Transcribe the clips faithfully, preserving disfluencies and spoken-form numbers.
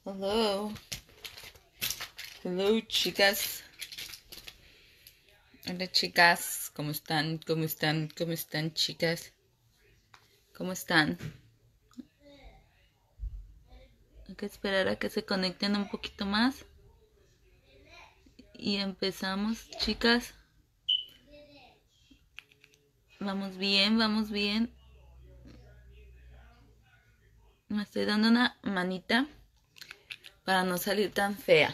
Hello. Hello, chicas. Hola, chicas. ¿Cómo están? ¿Cómo están? ¿Cómo están, chicas? ¿Cómo están? Hay que esperar a que se conecten un poquito más. Y empezamos, chicas. Vamos bien, vamos bien. Me estoy dando una manita para no salir tan fea.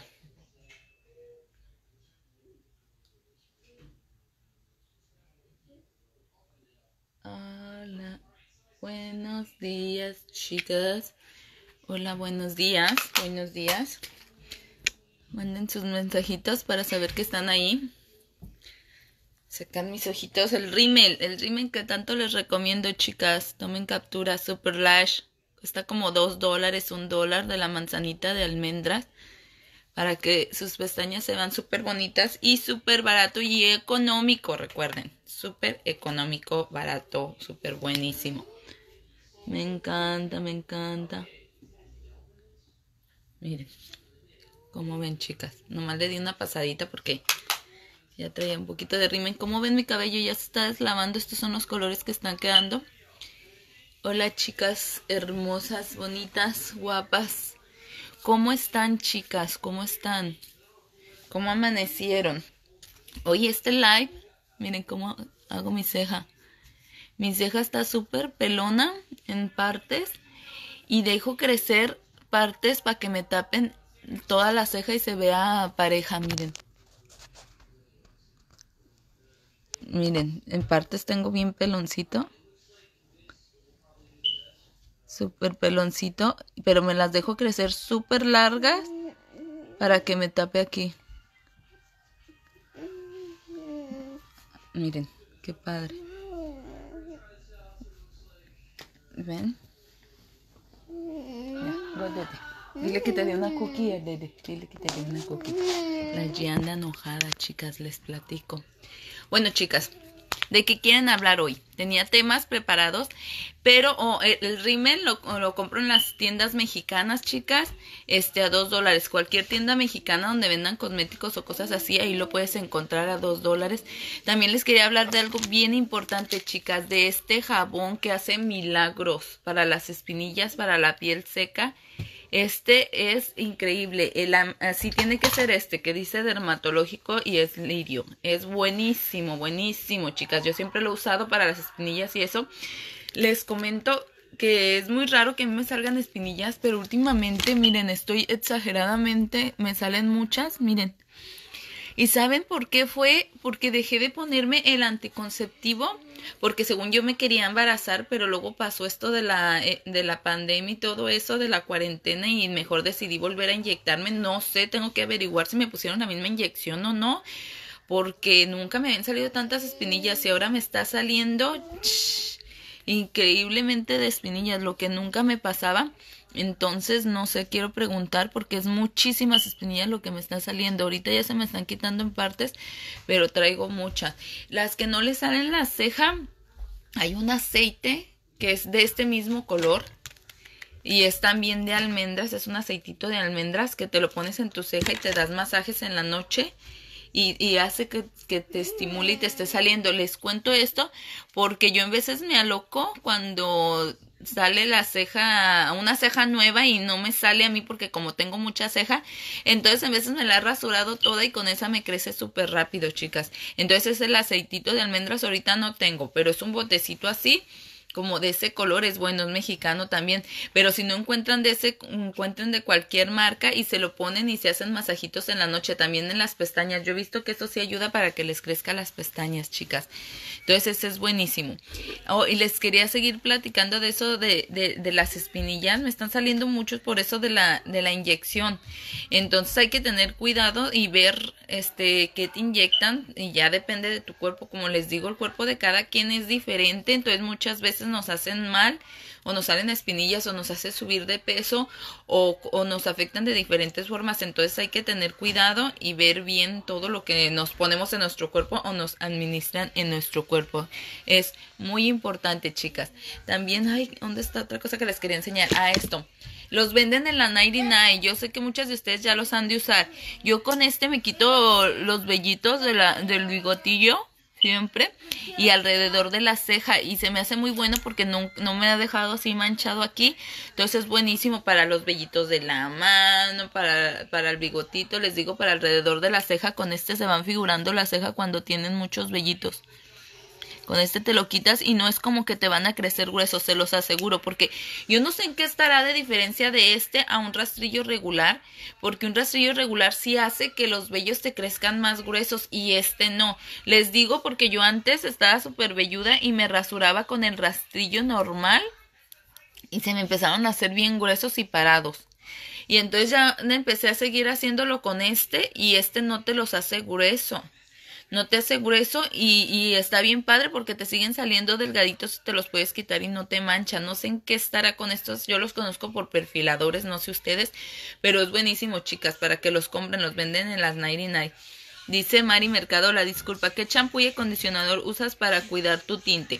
Hola, buenos días, chicas. Hola, buenos días, buenos días. Manden sus mensajitos para saber que están ahí. Sacan mis ojitos, el rímel, el rímel que tanto les recomiendo, chicas. Tomen captura, Super Lash. Cuesta como dos dólares, un dólar de la manzanita de almendras. Para que sus pestañas se vean súper bonitas y súper barato y económico, recuerden. Súper económico, barato, súper buenísimo. Me encanta, me encanta. Miren, como ven, chicas. Nomás le di una pasadita porque ya traía un poquito de rímel. Como ven, mi cabello ya se está deslavando. Estos son los colores que están quedando. Hola, chicas hermosas, bonitas, guapas. ¿Cómo están, chicas? ¿Cómo están? ¿Cómo amanecieron? Hoy este live, miren cómo hago mi ceja. Mi ceja está súper pelona en partes y dejo crecer partes para que me tapen toda la ceja y se vea pareja, miren. Miren, en partes tengo bien peloncito. Súper peloncito, pero me las dejo crecer súper largas para que me tape aquí. Miren, qué padre. ¿Ven? Ya, go, Dede. Dile que te dé una cookie, Dede. Dile que te dé una cookie. La G anda enojada, chicas, les platico. Bueno, chicas, ¿de qué quieren hablar hoy? Tenía temas preparados, pero oh, el, el rímel lo, lo compro en las tiendas mexicanas, chicas, este a dos dólares. Cualquier tienda mexicana donde vendan cosméticos o cosas así, ahí lo puedes encontrar a dos dólares. También les quería hablar de algo bien importante, chicas, de este jabón que hace milagros para las espinillas, para la piel seca. Este es increíble, el, así tiene que ser este, que dice dermatológico y es lirio. Es buenísimo, buenísimo, chicas. Yo siempre lo he usado para las espinillas y eso. Les comento que es muy raro que a mí me salgan espinillas, pero últimamente, miren, estoy exageradamente, me salen muchas, miren. ¿Y saben por qué fue? Porque dejé de ponerme el anticonceptivo, porque según yo me quería embarazar, pero luego pasó esto de la, de la pandemia y todo eso, de la cuarentena, y mejor decidí volver a inyectarme. No sé, tengo que averiguar si me pusieron la misma inyección o no, porque nunca me habían salido tantas espinillas y ahora me está saliendo shh, increíblemente de espinillas, lo que nunca me pasaba. Entonces, no sé, quiero preguntar porque es muchísimas espinillas lo que me está saliendo. Ahorita ya se me están quitando en partes, pero traigo muchas. Las que no le salen la ceja, hay un aceite que es de este mismo color y es también de almendras. Es un aceitito de almendras que te lo pones en tu ceja y te das masajes en la noche. Y, y hace que, que te estimule y te esté saliendo. Les cuento esto porque yo en veces me aloco cuando sale la ceja, una ceja nueva y no me sale a mí porque como tengo mucha ceja, entonces en veces me la he rasurado toda y con esa me crece súper rápido, chicas. Entonces es el aceitito de almendras, ahorita no tengo, pero es un botecito así, como de ese color, es bueno, es mexicano también, pero si no encuentran de ese, encuentren de cualquier marca y se lo ponen y se hacen masajitos en la noche, también en las pestañas. Yo he visto que esto sí ayuda para que les crezca las pestañas, chicas. Entonces ese es buenísimo. Oh, y les quería seguir platicando de eso de, de, de las espinillas. Me están saliendo muchos por eso de la, de la inyección. Entonces hay que tener cuidado y ver este qué te inyectan, y ya depende de tu cuerpo. Como les digo, el cuerpo de cada quien es diferente, entonces muchas veces nos hacen mal o nos salen espinillas o nos hace subir de peso o, o nos afectan de diferentes formas. Entonces hay que tener cuidado y ver bien todo lo que nos ponemos en nuestro cuerpo o nos administran en nuestro cuerpo. Es muy importante, chicas. También, ay, ¿dónde está otra cosa que les quería enseñar? Ah, esto. Los venden en la noventa y nueve. Yo sé que muchas de ustedes ya los han de usar. Yo con este me quito los vellitos de la, del bigotillo. Siempre. Y alrededor de la ceja. Y se me hace muy bueno porque no, no me ha dejado así manchado aquí. Entonces es buenísimo para los vellitos de la mano. Para, para el bigotito. Les digo para alrededor de la ceja. Con este se van figurando la ceja cuando tienen muchos vellitos. Con este te lo quitas y no es como que te van a crecer gruesos, se los aseguro, porque yo no sé en qué estará de diferencia de este a un rastrillo regular, porque un rastrillo regular sí hace que los vellos te crezcan más gruesos y este no. Les digo porque yo antes estaba súper velluda y me rasuraba con el rastrillo normal y se me empezaron a hacer bien gruesos y parados. Y entonces ya empecé a seguir haciéndolo con este y este no te los hace grueso. No te hace grueso y, y está bien padre porque te siguen saliendo delgaditos y te los puedes quitar y no te manchan. No sé en qué estará con estos, yo los conozco por perfiladores, no sé ustedes, pero es buenísimo, chicas, para que los compren, los venden en las noventa y nueve. Dice Mari Mercado, la disculpa, ¿qué champú y acondicionador usas para cuidar tu tinte?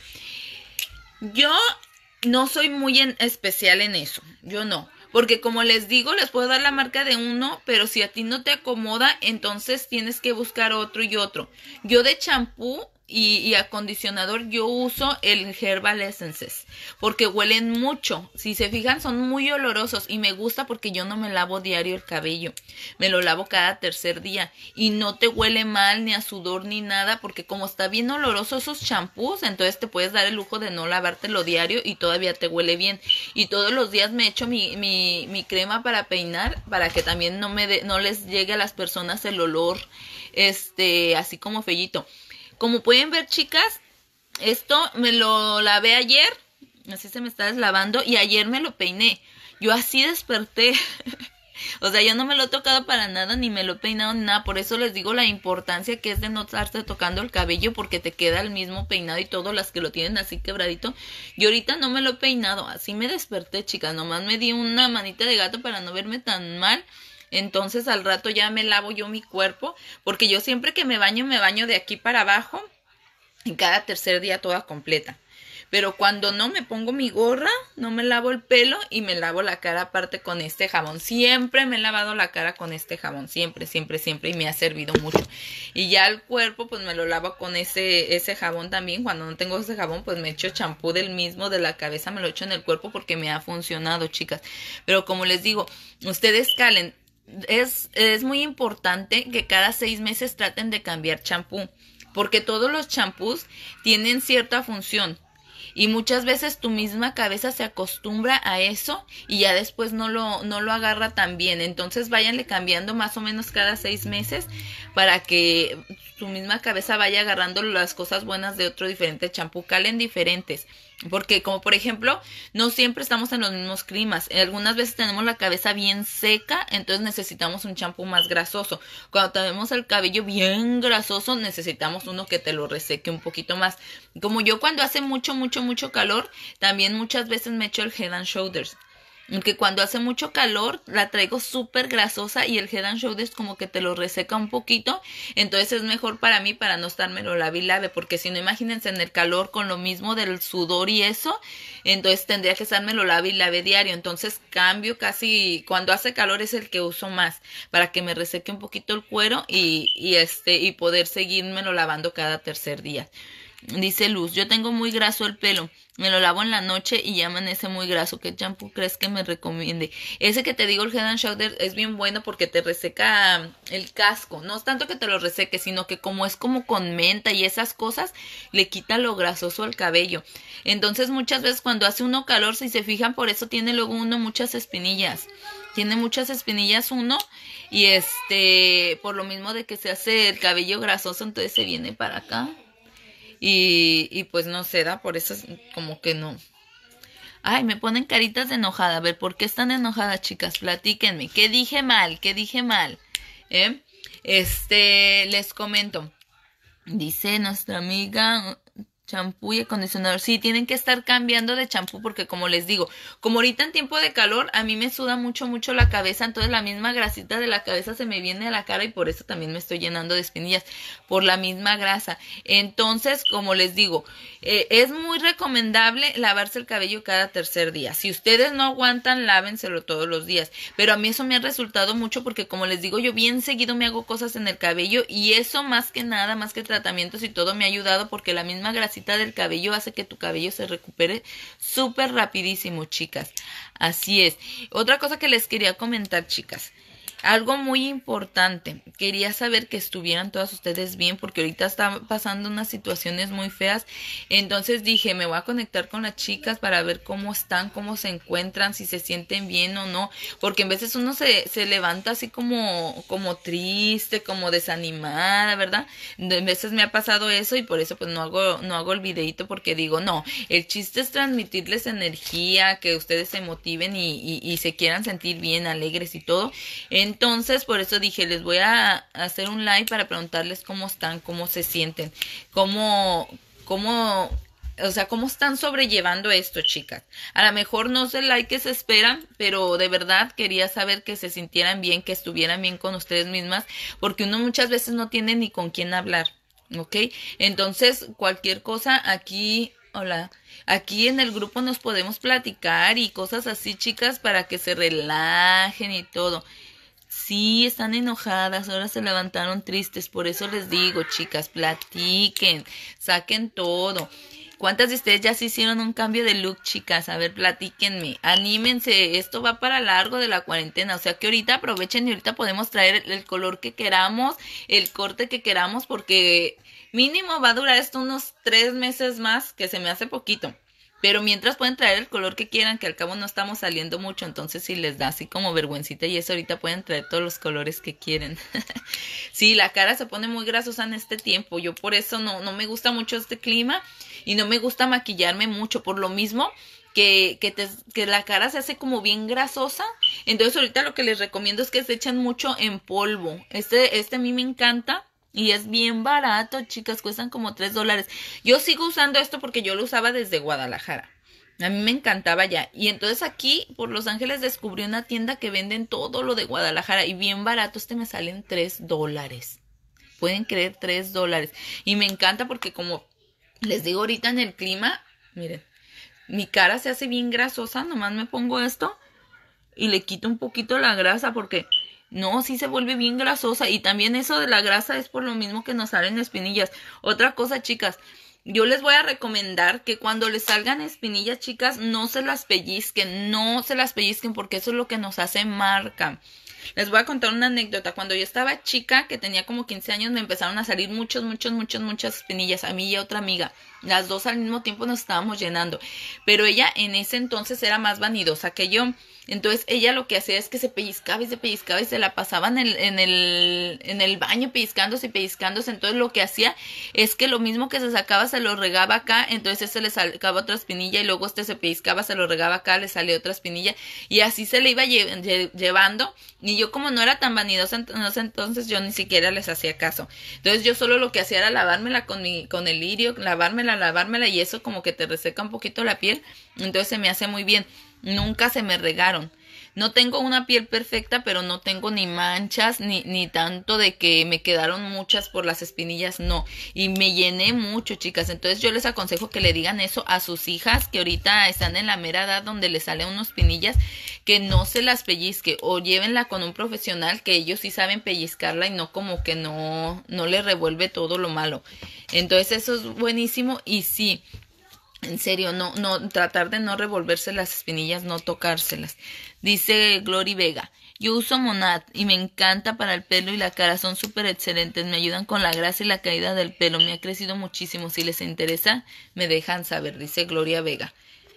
Yo no soy muy en especial en eso, yo no. Porque como les digo, les puedo dar la marca de uno, pero si a ti no te acomoda, entonces tienes que buscar otro y otro. Yo de champú y, y acondicionador yo uso el Herbal Essences, porque huelen mucho. Si se fijan, son muy olorosos y me gusta porque yo no me lavo diario el cabello. Me lo lavo cada tercer día y no te huele mal ni a sudor ni nada, porque como está bien oloroso esos champús, entonces te puedes dar el lujo de no lavártelo diario y todavía te huele bien. Y todos los días me echo mi, mi, mi crema para peinar, para que también no, me de, no les llegue a las personas el olor este así como fellito. Como pueden ver, chicas, esto me lo lavé ayer, así se me está deslavando, y ayer me lo peiné. Yo así desperté. O sea, yo no me lo he tocado para nada, ni me lo he peinado ni nada. Por eso les digo la importancia que es de no estarse tocando el cabello, porque te queda el mismo peinado y todo, las que lo tienen así quebradito. Yo ahorita no me lo he peinado, así me desperté, chicas. Nomás me di una manita de gato para no verme tan mal. Entonces al rato ya me lavo yo mi cuerpo, porque yo siempre que me baño, me baño de aquí para abajo, y cada tercer día toda completa. Pero cuando no, me pongo mi gorra, no me lavo el pelo y me lavo la cara aparte con este jabón. Siempre me he lavado la cara con este jabón, siempre, siempre, siempre, y me ha servido mucho. Y ya el cuerpo, pues me lo lavo con ese, ese jabón también. Cuando no tengo ese jabón, pues me echo champú del mismo, de la cabeza, me lo echo en el cuerpo porque me ha funcionado, chicas. Pero como les digo, ustedes calen. Es, es muy importante que cada seis meses traten de cambiar champú, porque todos los champús tienen cierta función y muchas veces tu misma cabeza se acostumbra a eso y ya después no lo, no lo agarra tan bien. Entonces váyanle cambiando más o menos cada seis meses para que tu misma cabeza vaya agarrando las cosas buenas de otro diferente champú. Calen diferentes. Porque como por ejemplo, no siempre estamos en los mismos climas. Algunas veces tenemos la cabeza bien seca, entonces necesitamos un champú más grasoso. Cuando tenemos el cabello bien grasoso, necesitamos uno que te lo reseque un poquito más. Como yo cuando hace mucho, mucho, mucho calor, también muchas veces me echo el Head and Shoulders. Aunque cuando hace mucho calor la traigo súper grasosa y el Head and Shoulders como que te lo reseca un poquito. Entonces es mejor para mí para no estármelo lave y lave. Porque si no, imagínense en el calor con lo mismo del sudor y eso. Entonces tendría que estármelo lave y lave diario. Entonces cambio casi, cuando hace calor es el que uso más. Para que me reseque un poquito el cuero y, y, este, y poder seguírmelo lavando cada tercer día. Dice Luz, yo tengo muy graso el pelo, me lo lavo en la noche y ya amanece muy graso. ¿Qué champú crees que me recomiende? Ese que te digo, el Head and Shoulders, es bien bueno porque te reseca el casco. No es tanto que te lo reseque, sino que como es como con menta y esas cosas, le quita lo grasoso al cabello. Entonces muchas veces cuando hace uno calor, si se fijan, por eso tiene luego uno muchas espinillas. Tiene muchas espinillas uno y este, por lo mismo de que se hace el cabello grasoso, entonces se viene para acá. Y, y pues no se da, por eso es como que no. Ay, me ponen caritas de enojada. A ver, ¿por qué están enojadas, chicas? Platíquenme. ¿Qué dije mal? ¿Qué dije mal? ¿Eh? Este, les comento. Dice nuestra amiga, Champú y acondicionador. Sí, tienen que estar cambiando de champú porque como les digo, como ahorita en tiempo de calor, a mí me suda mucho, mucho la cabeza, entonces la misma grasita de la cabeza se me viene a la cara y por eso también me estoy llenando de espinillas, por la misma grasa. Entonces, como les digo, eh, es muy recomendable lavarse el cabello cada tercer día. Si ustedes no aguantan, lávenselo todos los días. Pero a mí eso me ha resultado mucho porque como les digo, yo bien seguido me hago cosas en el cabello y eso más que nada, más que tratamientos y todo me ha ayudado porque la misma grasa del cabello hace que tu cabello se recupere súper rapidísimo, chicas. Así es. Otra cosa que les quería comentar, chicas. Algo muy importante. Quería saber que estuvieran todas ustedes bien porque ahorita están pasando unas situaciones muy feas. Entonces dije, me voy a conectar con las chicas para ver cómo están, cómo se encuentran, si se sienten bien o no. Porque en veces uno se, se levanta así como, como triste, como desanimada, ¿verdad? En veces me ha pasado eso y por eso pues no hago, no hago el videito porque digo, no, el chiste es transmitirles energía, que ustedes se motiven y, y, y se quieran sentir bien, alegres y todo. Entonces, por eso dije, les voy a hacer un live para preguntarles cómo están, cómo se sienten, cómo, cómo, o sea, cómo están sobrellevando esto, chicas. A lo mejor no es el like que se esperan, pero de verdad quería saber que se sintieran bien, que estuvieran bien con ustedes mismas, porque uno muchas veces no tiene ni con quién hablar, ¿ok? Entonces, cualquier cosa aquí... Hola, aquí en el grupo nos podemos platicar y cosas así, chicas, para que se relajen y todo. Sí, están enojadas, ahora se levantaron tristes, por eso les digo, chicas, platiquen, saquen todo. ¿Cuántas de ustedes ya se hicieron un cambio de look, chicas? A ver, platíquenme, anímense, esto va para largo de la cuarentena, o sea que ahorita aprovechen y ahorita podemos traer el color que queramos, el corte que queramos, porque mínimo va a durar esto unos tres meses más, que se me hace poquito. Pero mientras pueden traer el color que quieran, que al cabo no estamos saliendo mucho, entonces si les da así como vergüencita y eso, ahorita pueden traer todos los colores que quieren. Sí, la cara se pone muy grasosa en este tiempo, yo por eso no, no me gusta mucho este clima y no me gusta maquillarme mucho, por lo mismo que, que, te, que la cara se hace como bien grasosa. Entonces ahorita lo que les recomiendo es que se echen mucho en polvo. Este, este a mí me encanta. Y es bien barato, chicas, cuestan como tres dólares. Yo sigo usando esto porque yo lo usaba desde Guadalajara. A mí me encantaba ya. Y entonces aquí, por Los Ángeles, descubrí una tienda que venden todo lo de Guadalajara. Y bien barato, este me sale en tres dólares. Pueden creer, tres dólares. Y me encanta porque como les digo ahorita en el clima, miren, mi cara se hace bien grasosa. Nomás me pongo esto y le quito un poquito la grasa porque... No, sí se vuelve bien grasosa y también eso de la grasa es por lo mismo que nos salen espinillas. Otra cosa, chicas, yo les voy a recomendar que cuando les salgan espinillas, chicas, no se las pellizquen, no se las pellizquen porque eso es lo que nos hace marca. Les voy a contar una anécdota. Cuando yo estaba chica, que tenía como quince años, me empezaron a salir muchos, muchos, muchos, muchas espinillas. A mí y a otra amiga. Las dos al mismo tiempo nos estábamos llenando. Pero ella en ese entonces era más vanidosa que yo. Entonces ella lo que hacía es que se pellizcaba y se pellizcaba y se la pasaba en el, en el, en el baño pellizcándose y pellizcándose. Entonces lo que hacía es que lo mismo que se sacaba se lo regaba acá. Entonces se le sacaba otra espinilla y luego este se pellizcaba, se lo regaba acá, le salía otra espinilla. Y así se le iba lle lle llevando. Y yo como no era tan vanidosa entonces yo ni siquiera les hacía caso. Entonces yo solo lo que hacía era lavármela con, mi, con el lirio, lavármela, lavármela y eso como que te reseca un poquito la piel. Entonces se me hace muy bien. Nunca se me regaron. No tengo una piel perfecta, pero no tengo ni manchas, ni, ni tanto de que me quedaron muchas por las espinillas, no. Y me llené mucho, chicas. Entonces yo les aconsejo que le digan eso a sus hijas, que ahorita están en la mera edad donde les salen unas espinillas, que no se las pellizque, o llévenla con un profesional, que ellos sí saben pellizcarla y no como que no, no le revuelve todo lo malo. Entonces eso es buenísimo y sí. En serio, no, no, tratar de no revolverse las espinillas, no tocárselas. Dice Glory Vega, yo uso Monad y me encanta para el pelo y la cara, son súper excelentes, me ayudan con la grasa y la caída del pelo, me ha crecido muchísimo, si les interesa, me dejan saber, dice Gloria Vega.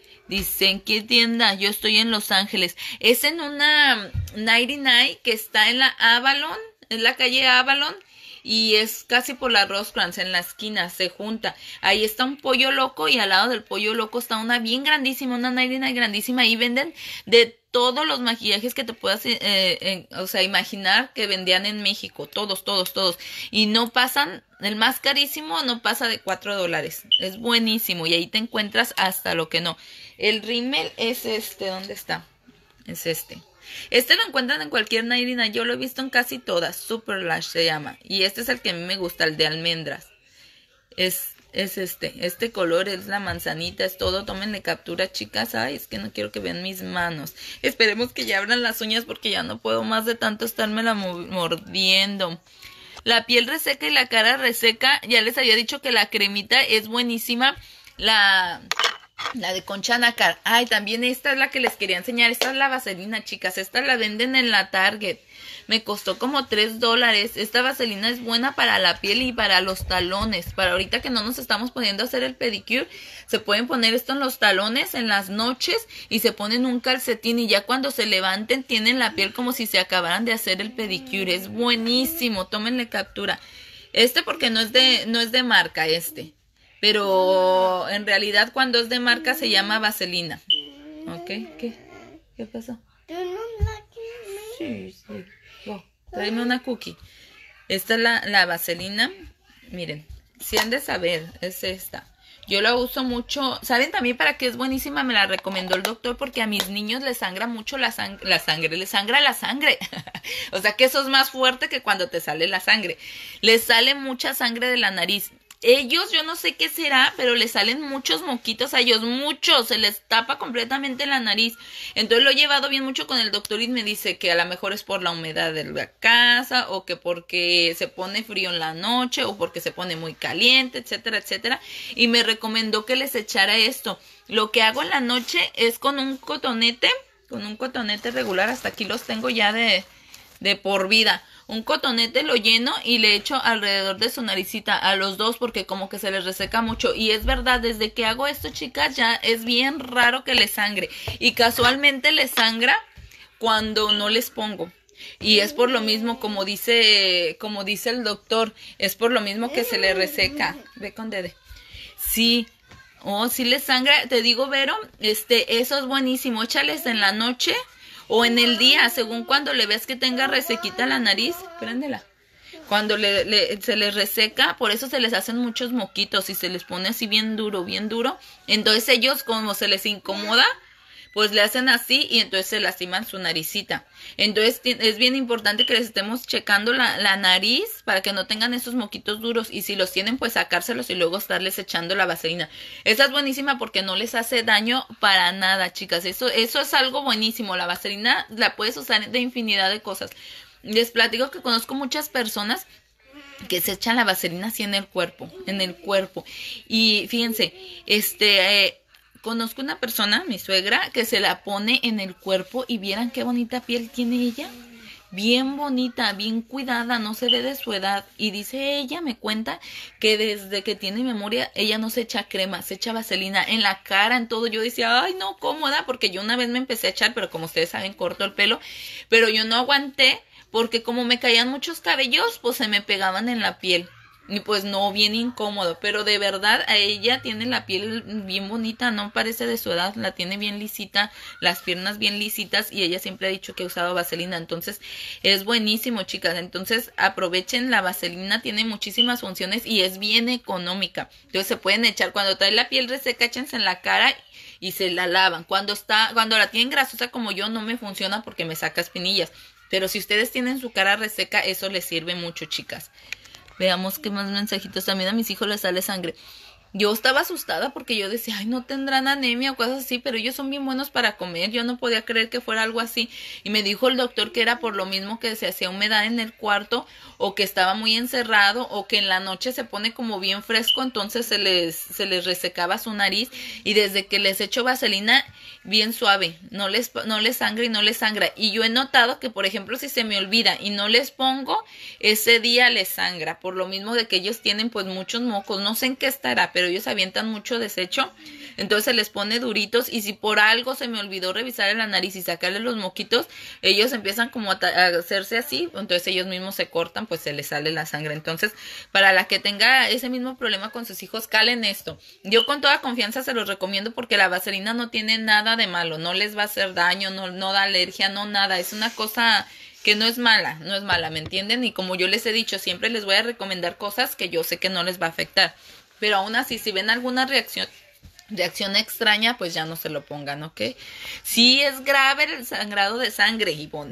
Dice, ¿en qué tienda? Yo estoy en Los Ángeles, es en una noventa y nueve que está en la Avalon, en la calle Avalon. y es casi por la Rosecrans, en la esquina, se junta. Ahí está un pollo loco y al lado del pollo loco está una bien grandísima, una Nailina grandísima. Ahí venden de todos los maquillajes que te puedas, eh, eh, o sea, imaginar que vendían en México. Todos, todos, todos. Y no pasan, el más carísimo no pasa de cuatro dólares. Es buenísimo y ahí te encuentras hasta lo que no. El rímel es este, ¿dónde está? Es este. Este lo encuentran en cualquier Nailina, yo lo he visto en casi todas, Super Lash se llama. Y este es el que a mí me gusta, el de almendras. Es, es este, este color es la manzanita, es todo, tómenle captura, chicas. Ay, es que no quiero que vean mis manos. Esperemos que ya abran las uñas porque ya no puedo más de tanto estármela mordiendo. La piel reseca y la cara reseca, ya les había dicho que la cremita es buenísima. La... La de Concha Nácar. Ay, también esta es la que les quería enseñar. Esta es la vaselina, chicas. Esta la venden en la Target. Me costó como tres dólares. Esta vaselina es buena para la piel y para los talones. Para ahorita que no nos estamos poniendo a hacer el pedicure, se pueden poner esto en los talones en las noches y se ponen un calcetín y ya cuando se levanten tienen la piel como si se acabaran de hacer el pedicure. Es buenísimo. Tómenle captura. Este porque no es de, no es de marca este. Pero en realidad cuando es de marca se llama vaselina. ¿Ok? ¿Qué? ¿Qué pasó? Sí, sí. Oh, tráeme una cookie. Esta es la, la vaselina. Miren, si han de saber, es esta. Yo la uso mucho. ¿Saben también para qué es buenísima? Me la recomendó el doctor porque a mis niños les sangra mucho la, sang la sangre. Les sangra la sangre. O sea que eso es más fuerte que cuando te sale la sangre. Les sale mucha sangre de la nariz. Ellos, yo no sé qué será, pero les salen muchos moquitos a ellos, muchos, se les tapa completamente la nariz. Entonces lo he llevado bien mucho con el doctor y me dice que a lo mejor es por la humedad de la casa, o que porque se pone frío en la noche, o porque se pone muy caliente, etcétera, etcétera. Y me recomendó que les echara esto. Lo que hago en la noche es con un cotonete, con un cotonete regular, hasta aquí los tengo ya de, de por vida. Un cotonete lo lleno y le echo alrededor de su naricita a los dos porque como que se les reseca mucho. Y es verdad, desde que hago esto, chicas, ya es bien raro que les sangre. Y casualmente les sangra cuando no les pongo. Y es por lo mismo, como dice, como dice el doctor, es por lo mismo que se le reseca. Ve con Dede. Sí. Oh, sí les sangra. Te digo, Vero, este, eso es buenísimo. Échales en la noche. O en el día, según cuando le ves que tenga resequita la nariz, préndela. Cuando le, le, se les reseca, por eso se les hacen muchos moquitos y se les pone así bien duro, bien duro. Entonces ellos, como se les incomoda, pues le hacen así y entonces se lastiman su naricita. Entonces es bien importante que les estemos checando la, la nariz para que no tengan esos moquitos duros. Y si los tienen, pues sacárselos y luego estarles echando la vaselina. Esa es buenísima porque no les hace daño para nada, chicas. Eso, eso es algo buenísimo. La vaselina la puedes usar de infinidad de cosas. Les platico que conozco muchas personas que se echan la vaselina así en el cuerpo, en el cuerpo. Y fíjense, este... Eh, conozco una persona, mi suegra, que se la pone en el cuerpo y vieran qué bonita piel tiene ella. Bien bonita, bien cuidada, no se ve de su edad. Y dice ella, me cuenta, que desde que tiene memoria, ella no se echa crema, se echa vaselina en la cara, en todo. Yo decía, ay, no, cómoda, porque yo una vez me empecé a echar, pero como ustedes saben, corto el pelo. Pero yo no aguanté, porque como me caían muchos cabellos, pues se me pegaban en la piel. Y pues no, bien incómodo, pero de verdad a ella tiene la piel bien bonita, no parece de su edad, la tiene bien lisita, las piernas bien lisitas y ella siempre ha dicho que ha usado vaselina, entonces es buenísimo, chicas. Entonces aprovechen, la vaselina tiene muchísimas funciones y es bien económica, entonces se pueden echar, cuando trae la piel reseca, échense en la cara y se la lavan. Cuando está, cuando la tienen grasosa como yo no me funciona porque me saca espinillas, pero si ustedes tienen su cara reseca, eso les sirve mucho, chicas. Veamos qué más mensajitos. También a mis hijos les sale sangre. Yo estaba asustada porque yo decía, ay, no tendrán anemia o cosas así, pero ellos son bien buenos para comer. Yo no podía creer que fuera algo así. Y me dijo el doctor que era por lo mismo que se hacía humedad en el cuarto, o que estaba muy encerrado, o que en la noche se pone como bien fresco, entonces se les, se les resecaba su nariz. Y desde que les echo vaselina, bien suave, no les, no les sangra y no les sangra. Y yo he notado que, por ejemplo, si se me olvida y no les pongo, ese día les sangra, por lo mismo de que ellos tienen pues muchos mocos. No sé en qué estará, pero ellos avientan mucho desecho, entonces se les pone duritos y si por algo se me olvidó revisar la nariz y sacarle los moquitos, ellos empiezan como a, a hacerse así, entonces ellos mismos se cortan, pues se les sale la sangre. Entonces, para la que tenga ese mismo problema con sus hijos, calen esto. Yo con toda confianza se los recomiendo porque la vaselina no tiene nada de malo, no les va a hacer daño, no, no da alergia, no nada, es una cosa que no es mala, no es mala, ¿me entienden? Y como yo les he dicho, siempre les voy a recomendar cosas que yo sé que no les va a afectar, pero aún así, si ven alguna reacción reacción extraña, pues ya no se lo pongan, ¿ok? Sí es grave el sangrado de sangre, Ivonne.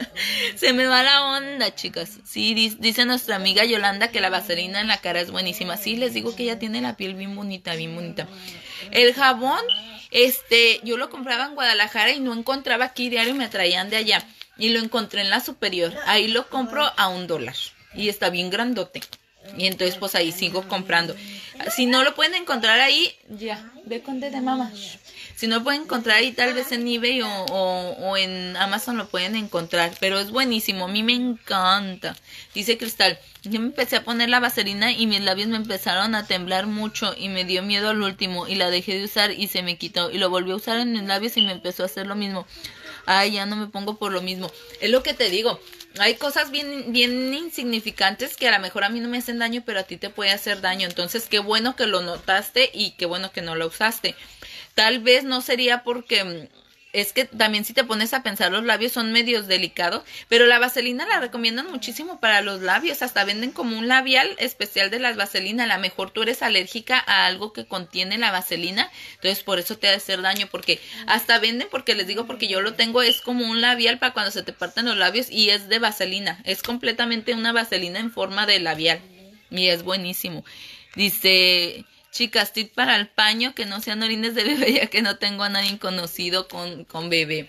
Se me va la onda, chicas. Sí, dice nuestra amiga Yolanda que la vaselina en la cara es buenísima. Sí, les digo que ella tiene la piel bien bonita, bien bonita. El jabón, este, yo lo compraba en Guadalajara y no encontraba aquí diario y me traían de allá. Y lo encontré en la Superior. Ahí lo compro a un dólar. Y está bien grandote. Y entonces pues ahí sigo comprando. Si no lo pueden encontrar ahí, ya, ve con de mamá. Si no lo pueden encontrar ahí, tal vez en eBay o, o, o en Amazon lo pueden encontrar. Pero es buenísimo, a mí me encanta. Dice Cristal, yo me empecé a poner la vaselina y mis labios me empezaron a temblar mucho y me dio miedo al último y la dejé de usar y se me quitó. Y lo volví a usar en mis labios y me empezó a hacer lo mismo. Ay, ya no me pongo por lo mismo. Es lo que te digo. Hay cosas bien, bien insignificantes que a lo mejor a mí no me hacen daño, pero a ti te puede hacer daño. Entonces, qué bueno que lo notaste y qué bueno que no lo usaste. Tal vez no sería porque... Es que también si te pones a pensar, los labios son medios delicados, pero la vaselina la recomiendan muchísimo para los labios, hasta venden como un labial especial de las vaselina. A lo mejor tú eres alérgica a algo que contiene la vaselina, entonces por eso te ha de hacer daño, porque hasta venden, porque les digo, porque yo lo tengo, es como un labial para cuando se te parten los labios y es de vaselina, es completamente una vaselina en forma de labial y es buenísimo. Dice... Chicas, tip para el paño, que no sean orines de bebé, ya que no tengo a nadie conocido con, con bebé.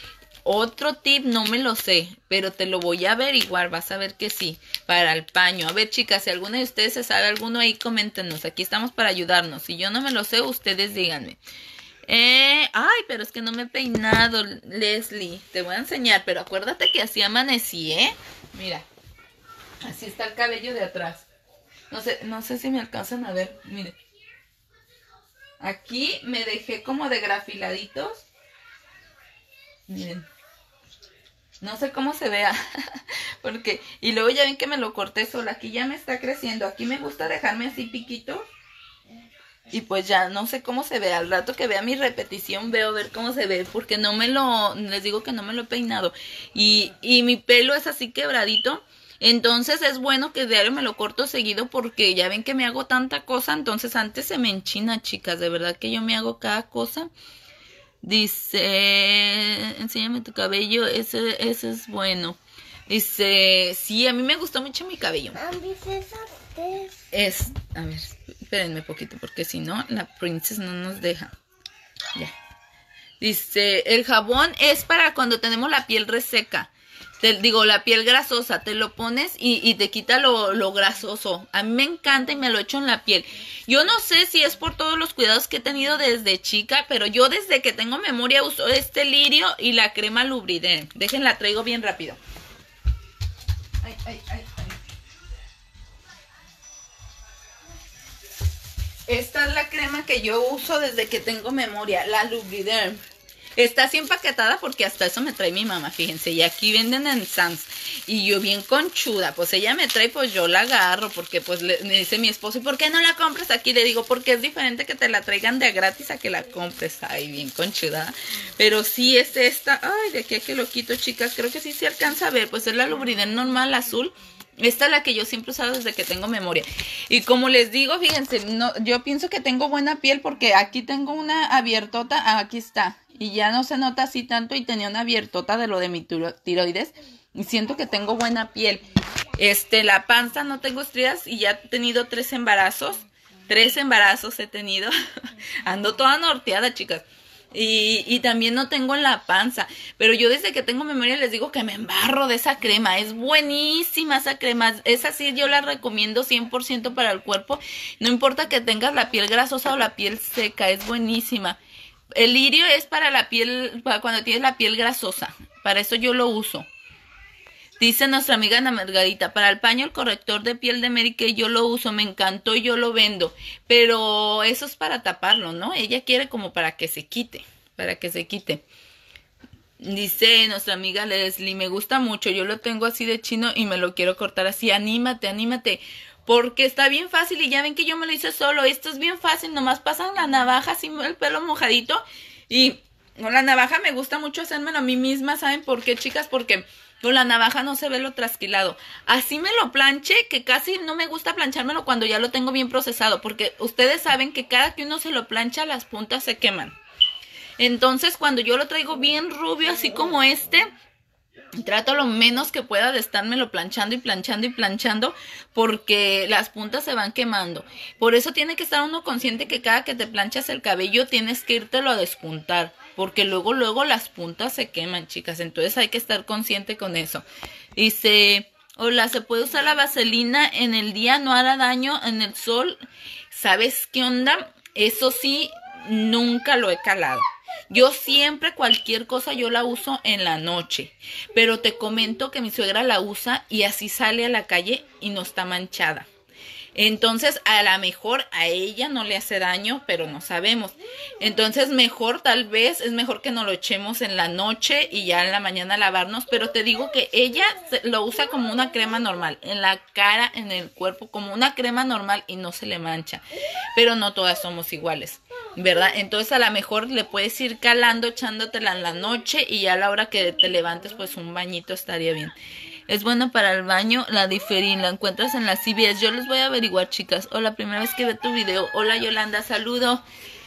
Otro tip, no me lo sé, pero te lo voy a averiguar, vas a ver que sí, para el paño. A ver, chicas, si alguna de ustedes se sabe alguno ahí, coméntenos, aquí estamos para ayudarnos. Si yo no me lo sé, ustedes díganme. Eh, ay, pero es que no me he peinado, Leslie, te voy a enseñar, pero acuérdate que así amanecí, ¿eh? Mira, así está el cabello de atrás. No sé, no sé si me alcanzan a ver, miren. Aquí me dejé como de grafiladitos. Miren. No sé cómo se vea. Porque, y luego ya ven que me lo corté sola. Aquí ya me está creciendo. Aquí me gusta dejarme así piquito. Y pues ya no sé cómo se ve. Al rato que vea mi repetición veo ver cómo se ve. Porque no me lo, les digo que no me lo he peinado. Y, y mi pelo es así quebradito. Entonces es bueno que diario me lo corto seguido porque ya ven que me hago tanta cosa. Entonces antes se me enchina, chicas. De verdad que yo me hago cada cosa. Dice, enséñame tu cabello. Ese, ese es bueno. Dice, sí, a mí me gustó mucho mi cabello. Es, a ver, espérenme poquito porque si no, la princess no nos deja. Ya. Dice, el jabón es para cuando tenemos la piel reseca. Te digo, la piel grasosa, te lo pones y, y te quita lo, lo grasoso. A mí me encanta y me lo echo en la piel. Yo no sé si es por todos los cuidados que he tenido desde chica, pero yo desde que tengo memoria uso este lirio y la crema Lubriden. Déjenla, traigo bien rápido. Ay, ay, ay, ay. Esta es la crema que yo uso desde que tengo memoria, la Lubriden. Está así empaquetada porque hasta eso me trae mi mamá, fíjense. Y aquí venden en Sam's. Y yo bien conchuda, pues ella me trae, pues yo la agarro. Porque pues le, me dice mi esposo, ¿y por qué no la compras aquí? Le digo, porque es diferente que te la traigan de gratis a que la compres. Ay, bien conchuda. Pero sí es esta. Ay, de aquí a que lo quito, chicas. Creo que sí se alcanza a ver. Pues es la Lubriden normal, azul. Esta es la que yo siempre he usado desde que tengo memoria. Y como les digo, fíjense, no, yo pienso que tengo buena piel porque aquí tengo una abiertota. Ah, aquí está. Y ya no se nota así tanto y tenía una abiertota de lo de mi tiroides. Y siento que tengo buena piel. Este, la panza no tengo estrías y ya he tenido tres embarazos. Tres embarazos he tenido. Ando toda norteada, chicas. Y, y también no tengo en la panza. Pero yo desde que tengo memoria les digo que me embarro de esa crema. Es buenísima esa crema. Esa sí yo la recomiendo cien por ciento para el cuerpo. No importa que tengas la piel grasosa o la piel seca. Es buenísima. El lirio es para la piel, para cuando tienes la piel grasosa. Para eso yo lo uso. Dice nuestra amiga Ana Margarita, para el paño el corrector de piel de Mary Kay yo lo uso, me encantó y yo lo vendo. Pero eso es para taparlo, ¿no? Ella quiere como para que se quite, para que se quite. Dice nuestra amiga Leslie, me gusta mucho, yo lo tengo así de chino y me lo quiero cortar así. Anímate, anímate, porque está bien fácil y ya ven que yo me lo hice solo. Esto es bien fácil, nomás pasan la navaja así el pelo mojadito y con la navaja me gusta mucho hacérmelo a mí misma. ¿Saben por qué, chicas? Porque con la navaja no se ve lo trasquilado. Así me lo planché, que casi no me gusta planchármelo cuando ya lo tengo bien procesado, porque ustedes saben que cada que uno se lo plancha las puntas se queman. Entonces, cuando yo lo traigo bien rubio, así como este, trato lo menos que pueda de estármelo planchando y planchando y planchando, porque las puntas se van quemando. Por eso tiene que estar uno consciente que cada que te planchas el cabello tienes que írtelo a despuntar, porque luego, luego las puntas se queman, chicas. Entonces hay que estar consciente con eso. Dice, hola, ¿se puede usar la vaselina en el día? ¿No hará daño en el sol? ¿Sabes qué onda? Eso sí, nunca lo he calado. Yo siempre cualquier cosa yo la uso en la noche, pero te comento que mi suegra la usa y así sale a la calle y no está manchada. Entonces a lo mejor a ella no le hace daño, pero no sabemos. Entonces mejor tal vez, es mejor que nos lo echemos en la noche y ya en la mañana lavarnos, pero te digo que ella lo usa como una crema normal, en la cara, en el cuerpo, como una crema normal y no se le mancha. Pero no todas somos iguales, ¿verdad? Entonces a lo mejor le puedes ir calando, echándotela en la noche y ya a la hora que te levantes pues un bañito estaría bien. Es bueno para el baño, la Diferin, la encuentras en la C V S. Yo les voy a averiguar, chicas. Hola, primera vez que veo tu video. Hola, Yolanda, saludo.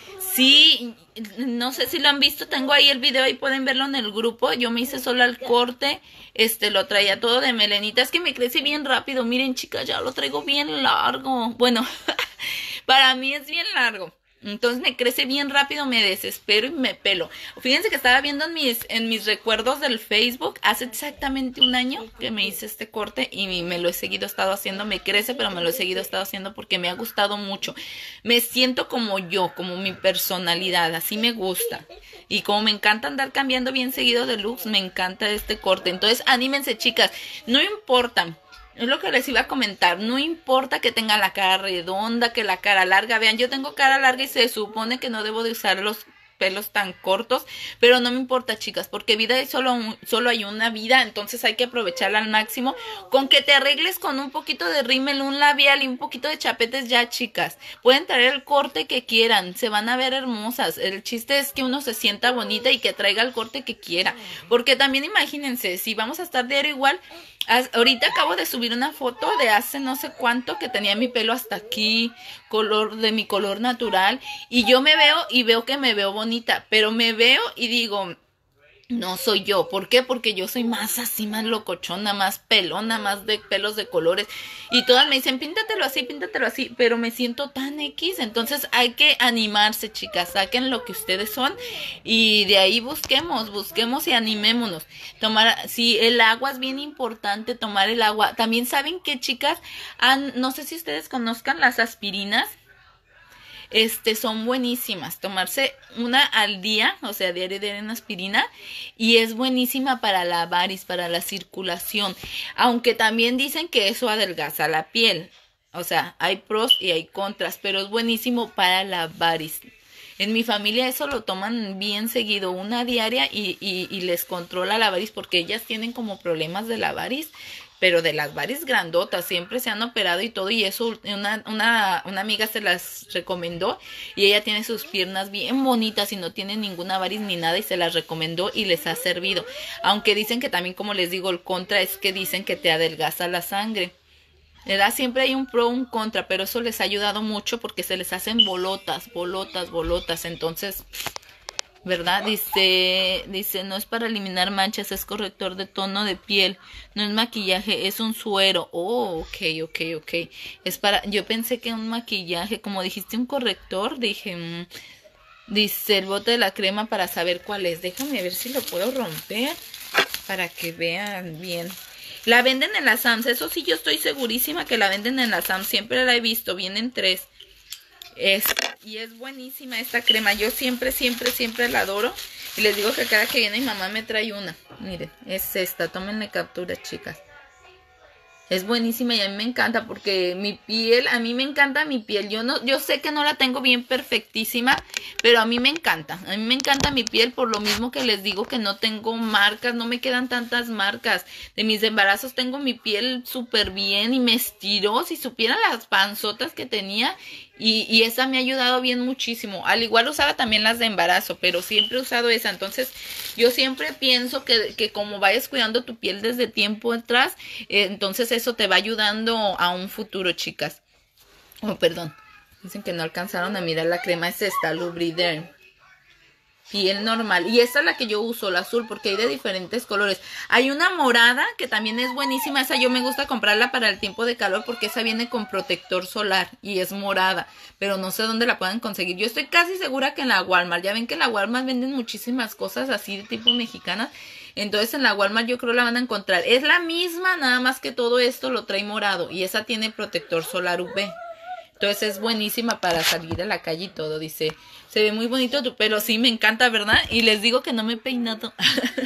Sí, no sé si lo han visto, tengo ahí el video y pueden verlo en el grupo. Yo me hice solo el corte, este, lo traía todo de melenita. Es que me crece bien rápido, miren, chicas, ya lo traigo bien largo. Bueno, para mí es bien largo. Entonces me crece bien rápido, me desespero y me pelo. Fíjense que estaba viendo en mis, en mis recuerdos del Facebook, hace exactamente un año que me hice este corte y me lo he seguido estado haciendo. Me crece, pero me lo he seguido estado haciendo porque me ha gustado mucho. Me siento como yo, como mi personalidad, así me gusta. Y como me encanta andar cambiando bien seguido de looks, me encanta este corte. Entonces anímense, chicas, no importa. Es lo que les iba a comentar, no importa que tenga la cara redonda, que la cara larga, vean, yo tengo cara larga y se supone que no debo de usar los pelos tan cortos, pero no me importa, chicas, porque vida es solo, un, solo hay una vida, entonces hay que aprovecharla al máximo. Con que te arregles con un poquito de rímel, un labial y un poquito de chapetes ya, chicas, pueden traer el corte que quieran, se van a ver hermosas. El chiste es que uno se sienta bonita y que traiga el corte que quiera, porque también imagínense, si vamos a estar diario igual. Ahorita acabo de subir una foto de hace no sé cuánto que tenía mi pelo hasta aquí, color de mi color natural, y yo me veo y veo que me veo bonita, pero me veo y digo, no soy yo. ¿Por qué? Porque yo soy más así, más locochona, más pelona, más de pelos de colores. Y todas me dicen, píntatelo así, píntatelo así. Pero me siento tan X. Entonces hay que animarse, chicas. Saquen lo que ustedes son. Y de ahí busquemos, busquemos y animémonos. Tomar, sí, el agua es bien importante, tomar el agua. También saben que, chicas, han, no sé si ustedes conozcan las aspirinas. Este, son buenísimas, tomarse una al día, o sea, diario de una aspirina, y es buenísima para la varis, para la circulación, aunque también dicen que eso adelgaza la piel, o sea, hay pros y hay contras, pero es buenísimo para la varis. En mi familia eso lo toman bien seguido, una diaria, y, y, y les controla la varis, porque ellas tienen como problemas de la varis, pero de las varis grandotas, siempre se han operado y todo, y eso una, una, una amiga se las recomendó, y ella tiene sus piernas bien bonitas y no tiene ninguna varis ni nada, y se las recomendó y les ha servido, aunque dicen que también, como les digo, el contra es que dicen que te adelgaza la sangre, ¿verdad? Siempre hay un pro, un contra, pero eso les ha ayudado mucho porque se les hacen bolotas, bolotas, bolotas, entonces, ¿verdad? Dice, dice, no es para eliminar manchas, es corrector de tono de piel, no es maquillaje, es un suero. Oh, ok, ok, ok. Es para, yo pensé que un maquillaje, como dijiste un corrector, dije, mmm, dice el bote de la crema para saber cuál es. Déjame ver si lo puedo romper para que vean bien. La venden en la Sam's, eso sí, yo estoy segurísima que la venden en la Sam's, siempre la he visto, vienen tres. Es, y es buenísima esta crema, yo siempre, siempre, siempre la adoro. Y les digo que cada que viene mi mamá me trae una. Miren, es esta. Tómenle captura, chicas. Es buenísima y a mí me encanta porque mi piel, a mí me encanta mi piel. Yo no, yo sé que no la tengo bien perfectísima, pero a mí me encanta. A mí me encanta mi piel por lo mismo que les digo que no tengo marcas, no me quedan tantas marcas. De mis embarazos tengo mi piel súper bien y me estiró. Si supieran las panzotas que tenía. Y, y esa me ha ayudado bien muchísimo. Al igual usaba también las de embarazo, pero siempre he usado esa. Entonces yo siempre pienso que, que como vayas cuidando tu piel desde tiempo atrás, eh, entonces eso te va ayudando a un futuro, chicas. Oh, perdón. Dicen que no alcanzaron a mirar la crema. Es esta, Lubriderm. Piel normal. Y esta es la que yo uso, la azul, porque hay de diferentes colores. Hay una morada que también es buenísima. Esa yo me gusta comprarla para el tiempo de calor porque esa viene con protector solar y es morada. Pero no sé dónde la pueden conseguir. Yo estoy casi segura que en la Walmart. Ya ven que en la Walmart venden muchísimas cosas así de tipo mexicanas. Entonces en la Walmart yo creo la van a encontrar. Es la misma, nada más que todo esto lo trae morado. Y esa tiene protector solar U V. Entonces es buenísima para salir a la calle y todo. Dice, se ve muy bonito tu pelo. Sí, me encanta, ¿verdad? Y les digo que no me he peinado.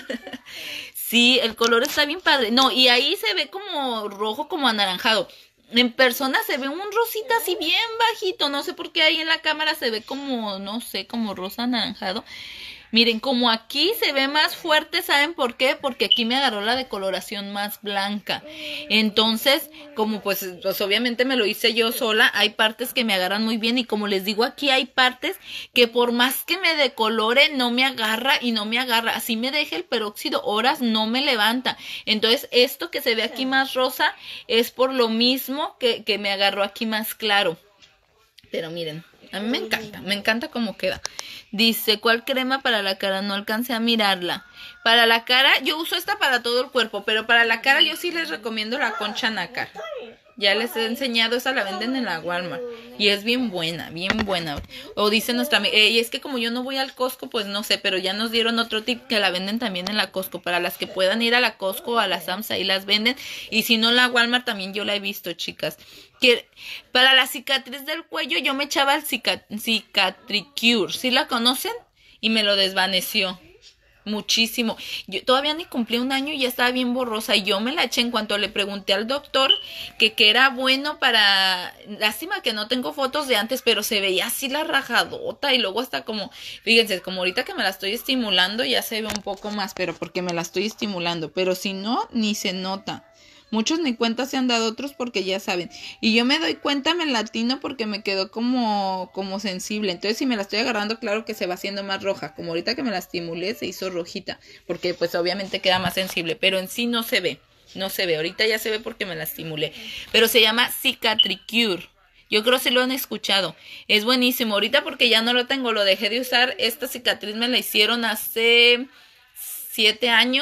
Sí, el color está bien padre. No, y ahí se ve como rojo, como anaranjado. En persona se ve un rosita así bien bajito. No sé por qué ahí en la cámara se ve como, no sé, como rosa anaranjado. Miren, como aquí se ve más fuerte, ¿saben por qué? Porque aquí me agarró la decoloración más blanca. Entonces, como pues, pues obviamente me lo hice yo sola, hay partes que me agarran muy bien y como les digo, aquí hay partes que por más que me decolore, no me agarra y no me agarra. Así me deje el peróxido horas, no me levanta. Entonces, esto que se ve aquí más rosa es por lo mismo que, que me agarró aquí más claro. Pero miren, a mí me encanta, me encanta cómo queda. Dice, ¿cuál crema para la cara? No alcancé a mirarla. Para la cara, yo uso esta para todo el cuerpo, pero para la cara yo sí les recomiendo la Concha Nácar. Ya les he enseñado, esa la venden en la Walmart. Y es bien buena, bien buena. O dice nuestra amiga, eh, y es que como yo no voy al Costco, pues no sé, pero ya nos dieron otro tip que la venden también en la Costco. Para las que puedan ir a la Costco o a la Sam's, ahí las venden. Y si no, la Walmart también yo la he visto, chicas. Que para la cicatriz del cuello yo me echaba el Cicatricure. ¿Sí la conocen? Y me lo desvaneció. Muchísimo. Yo todavía ni cumplí un año y ya estaba bien borrosa. Y yo me la eché en cuanto le pregunté al doctor que, que era bueno para... Lástima que no tengo fotos de antes, pero se veía así la rajadota. Y luego hasta como... Fíjense, como ahorita que me la estoy estimulando ya se ve un poco más, pero porque me la estoy estimulando. Pero si no, ni se nota. Muchos ni cuenta se han dado, otros porque ya saben. Y yo me doy cuenta, me latino porque me quedó como, como sensible. Entonces si me la estoy agarrando, claro que se va haciendo más roja. Como ahorita que me la estimulé, se hizo rojita. Porque pues obviamente queda más sensible. Pero en sí no se ve. No se ve. Ahorita ya se ve porque me la estimulé. Pero se llama Cicatricure. Yo creo que sí lo han escuchado. Es buenísimo. Ahorita porque ya no lo tengo, lo dejé de usar. Esta cicatriz me la hicieron hace siete años.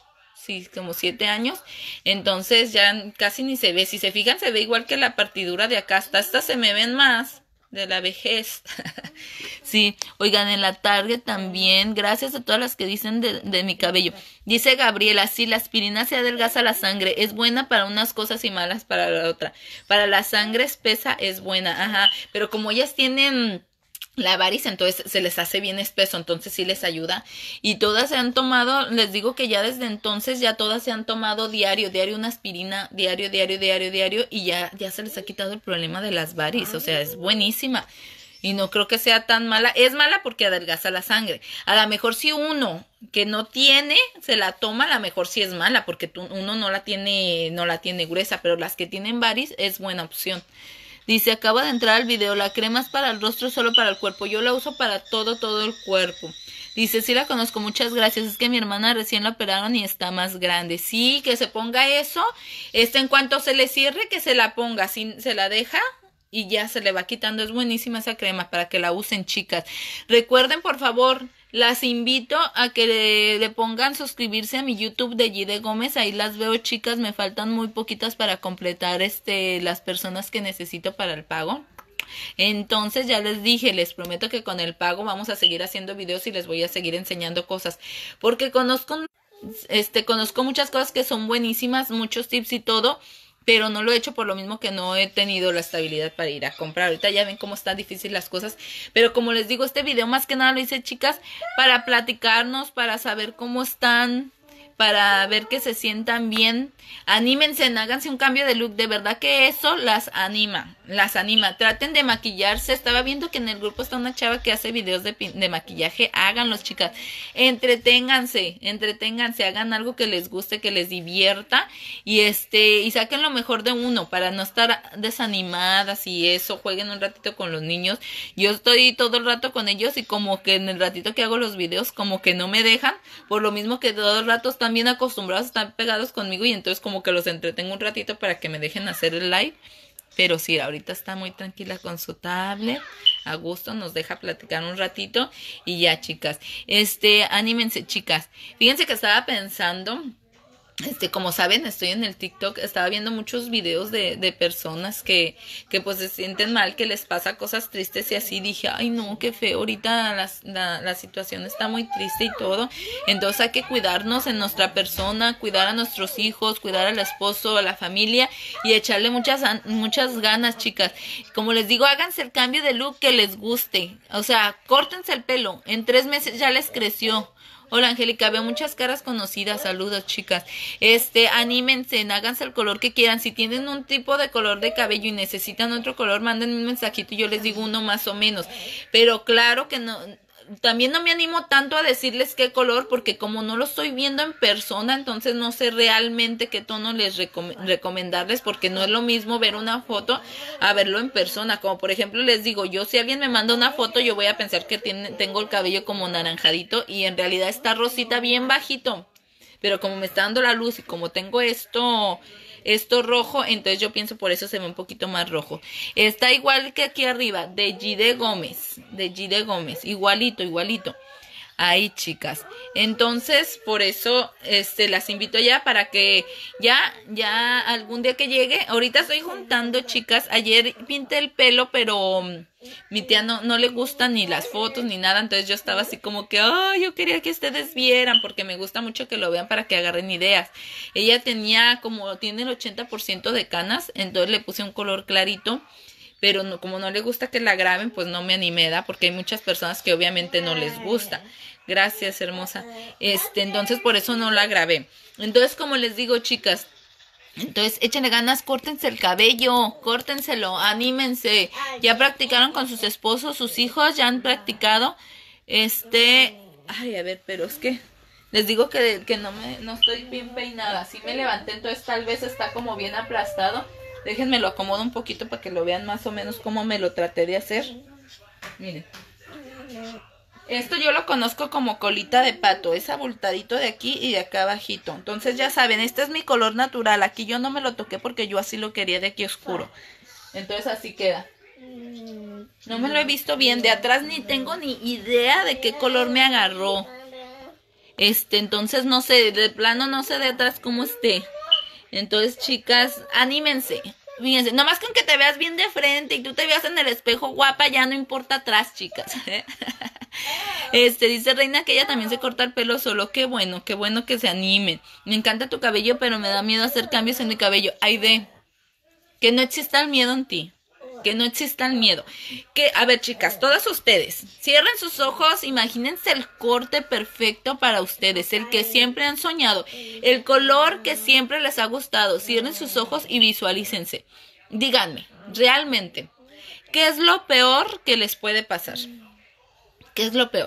Sí, como siete años. Entonces ya casi ni se ve. Si se fijan, se ve igual que la partidura de acá. Hasta estas se me ven más de la vejez. Sí, oigan, en la Target también. Gracias a todas las que dicen de, de mi cabello. Dice Gabriela, sí, la aspirina se adelgaza la sangre. Es buena para unas cosas y malas para la otra. Para la sangre espesa es buena. Ajá, pero como ellas tienen... la varice, entonces se les hace bien espeso, entonces sí les ayuda. Y todas se han tomado, les digo que ya desde entonces ya todas se han tomado diario, diario una aspirina, diario, diario, diario, diario, y ya, ya se les ha quitado el problema de las varices, o sea, es buenísima. Y no creo que sea tan mala, es mala porque adelgaza la sangre. A lo mejor si uno que no tiene, se la toma, a lo mejor sí es mala, porque tú, uno no la tiene, no la tiene gruesa, pero las que tienen varices es buena opción. Dice, acaba de entrar al video, la crema es para el rostro, solo para el cuerpo. Yo la uso para todo, todo el cuerpo. Dice, sí la conozco, muchas gracias. Es que mi hermana recién la operaron y está más grande. Sí, que se ponga eso. Este, en cuanto se le cierre, que se la ponga. Así se la deja y ya se le va quitando. Es buenísima esa crema para que la usen, chicas. Recuerden, por favor... las invito a que le, le pongan suscribirse a mi YouTube de Gide Gómez. Ahí las veo, chicas. Me faltan muy poquitas para completar este las personas que necesito para el pago. Entonces ya les dije, les prometo que con el pago vamos a seguir haciendo videos y les voy a seguir enseñando cosas. Porque conozco, este, conozco muchas cosas que son buenísimas, muchos tips y todo. Pero no lo he hecho por lo mismo que no he tenido la estabilidad para ir a comprar. Ahorita ya ven cómo están difíciles las cosas. Pero como les digo, este video más que nada lo hice, chicas, para platicarnos, para saber cómo están, para ver que se sientan bien. Anímense, háganse un cambio de look, de verdad que eso las anima, las anima. Traten de maquillarse. Estaba viendo que en el grupo está una chava que hace videos de, de maquillaje. Háganlos, chicas. Entreténganse, entreténganse, hagan algo que les guste, que les divierta y este y saquen lo mejor de uno para no estar desanimadas y eso. Jueguen un ratito con los niños. Yo estoy todo el rato con ellos y como que en el ratito que hago los videos como que no me dejan, por lo mismo que todo el rato están bien acostumbrados, están pegados conmigo y entonces como que los entretengo un ratito para que me dejen hacer el live. Pero sí, ahorita está muy tranquila con su tablet, a gusto, nos deja platicar un ratito y ya, chicas. Este, anímense, chicas. Fíjense que estaba pensando, este, como saben, estoy en el TikTok, estaba viendo muchos videos de, de personas que, que pues se sienten mal, que les pasa cosas tristes y así. Dije, ay no, qué feo, ahorita la, la, la situación está muy triste y todo. Entonces hay que cuidarnos en nuestra persona, cuidar a nuestros hijos, cuidar al esposo, a la familia y echarle muchas, muchas ganas, chicas. Como les digo, háganse el cambio de look que les guste. O sea, córtense el pelo, en tres meses ya les creció. Hola, Angélica, veo muchas caras conocidas. Saludos, chicas. Este, anímense, háganse el color que quieran. Si tienen un tipo de color de cabello y necesitan otro color, manden un mensajito y yo les digo uno más o menos. Pero claro que no, también no me animo tanto a decirles qué color, porque como no lo estoy viendo en persona, entonces no sé realmente qué tono les recom recomendarles, porque no es lo mismo ver una foto a verlo en persona. Como por ejemplo les digo, yo si alguien me manda una foto, yo voy a pensar que tiene, tengo el cabello como naranjadito y en realidad está rosita bien bajito. Pero como me está dando la luz y como tengo esto... esto rojo, entonces yo pienso por eso se ve un poquito más rojo. Está igual que aquí arriba, de Gide Gómez, de Gide Gómez, igualito, igualito. Ahí, chicas. Entonces, por eso, este, las invito ya para que ya, ya algún día que llegue. Ahorita estoy juntando, chicas. Ayer pinté el pelo, pero um, mi tía no, no le gustan ni las fotos ni nada. Entonces yo estaba así como que, ay, yo quería que ustedes vieran, porque me gusta mucho que lo vean para que agarren ideas. Ella tenía como, tiene el ochenta por ciento de canas, entonces le puse un color clarito. Pero no, como no le gusta que la graben, pues no me animé, ¿da? Porque hay muchas personas que obviamente no les gusta. Gracias, hermosa. Este, entonces por eso no la grabé. Entonces, como les digo, chicas, entonces échenle ganas, córtense el cabello, córtenselo, anímense. Ya practicaron con sus esposos, sus hijos, ya han practicado. Este, ay, a ver, pero es que les digo que, que no me, no estoy bien peinada. Sí me levanté, entonces tal vez está como bien aplastado. Déjenme lo acomodo un poquito para que lo vean más o menos cómo me lo traté de hacer. Miren. Esto yo lo conozco como colita de pato. Es abultadito de aquí y de acá abajito. Entonces ya saben, este es mi color natural. Aquí yo no me lo toqué porque yo así lo quería de aquí oscuro. Entonces así queda. No me lo he visto bien. De atrás ni tengo ni idea de qué color me agarró. Este, entonces no sé, de plano no sé de atrás cómo esté. Entonces, chicas, anímense. Fíjense, nomás con que te veas bien de frente y tú te veas en el espejo guapa, ya no importa atrás, chicas. Este, dice Reina que ella también se corta el pelo solo. Qué bueno, qué bueno que se animen. Me encanta tu cabello, pero me da miedo hacer cambios en mi cabello. Aide, que no exista el miedo en ti. Que no exista el miedo. Que, a ver, chicas, todas ustedes, cierren sus ojos, imagínense el corte perfecto para ustedes, el que siempre han soñado, el color que siempre les ha gustado. Cierren sus ojos y visualícense. Díganme, realmente, ¿qué es lo peor que les puede pasar? ¿Qué es lo peor?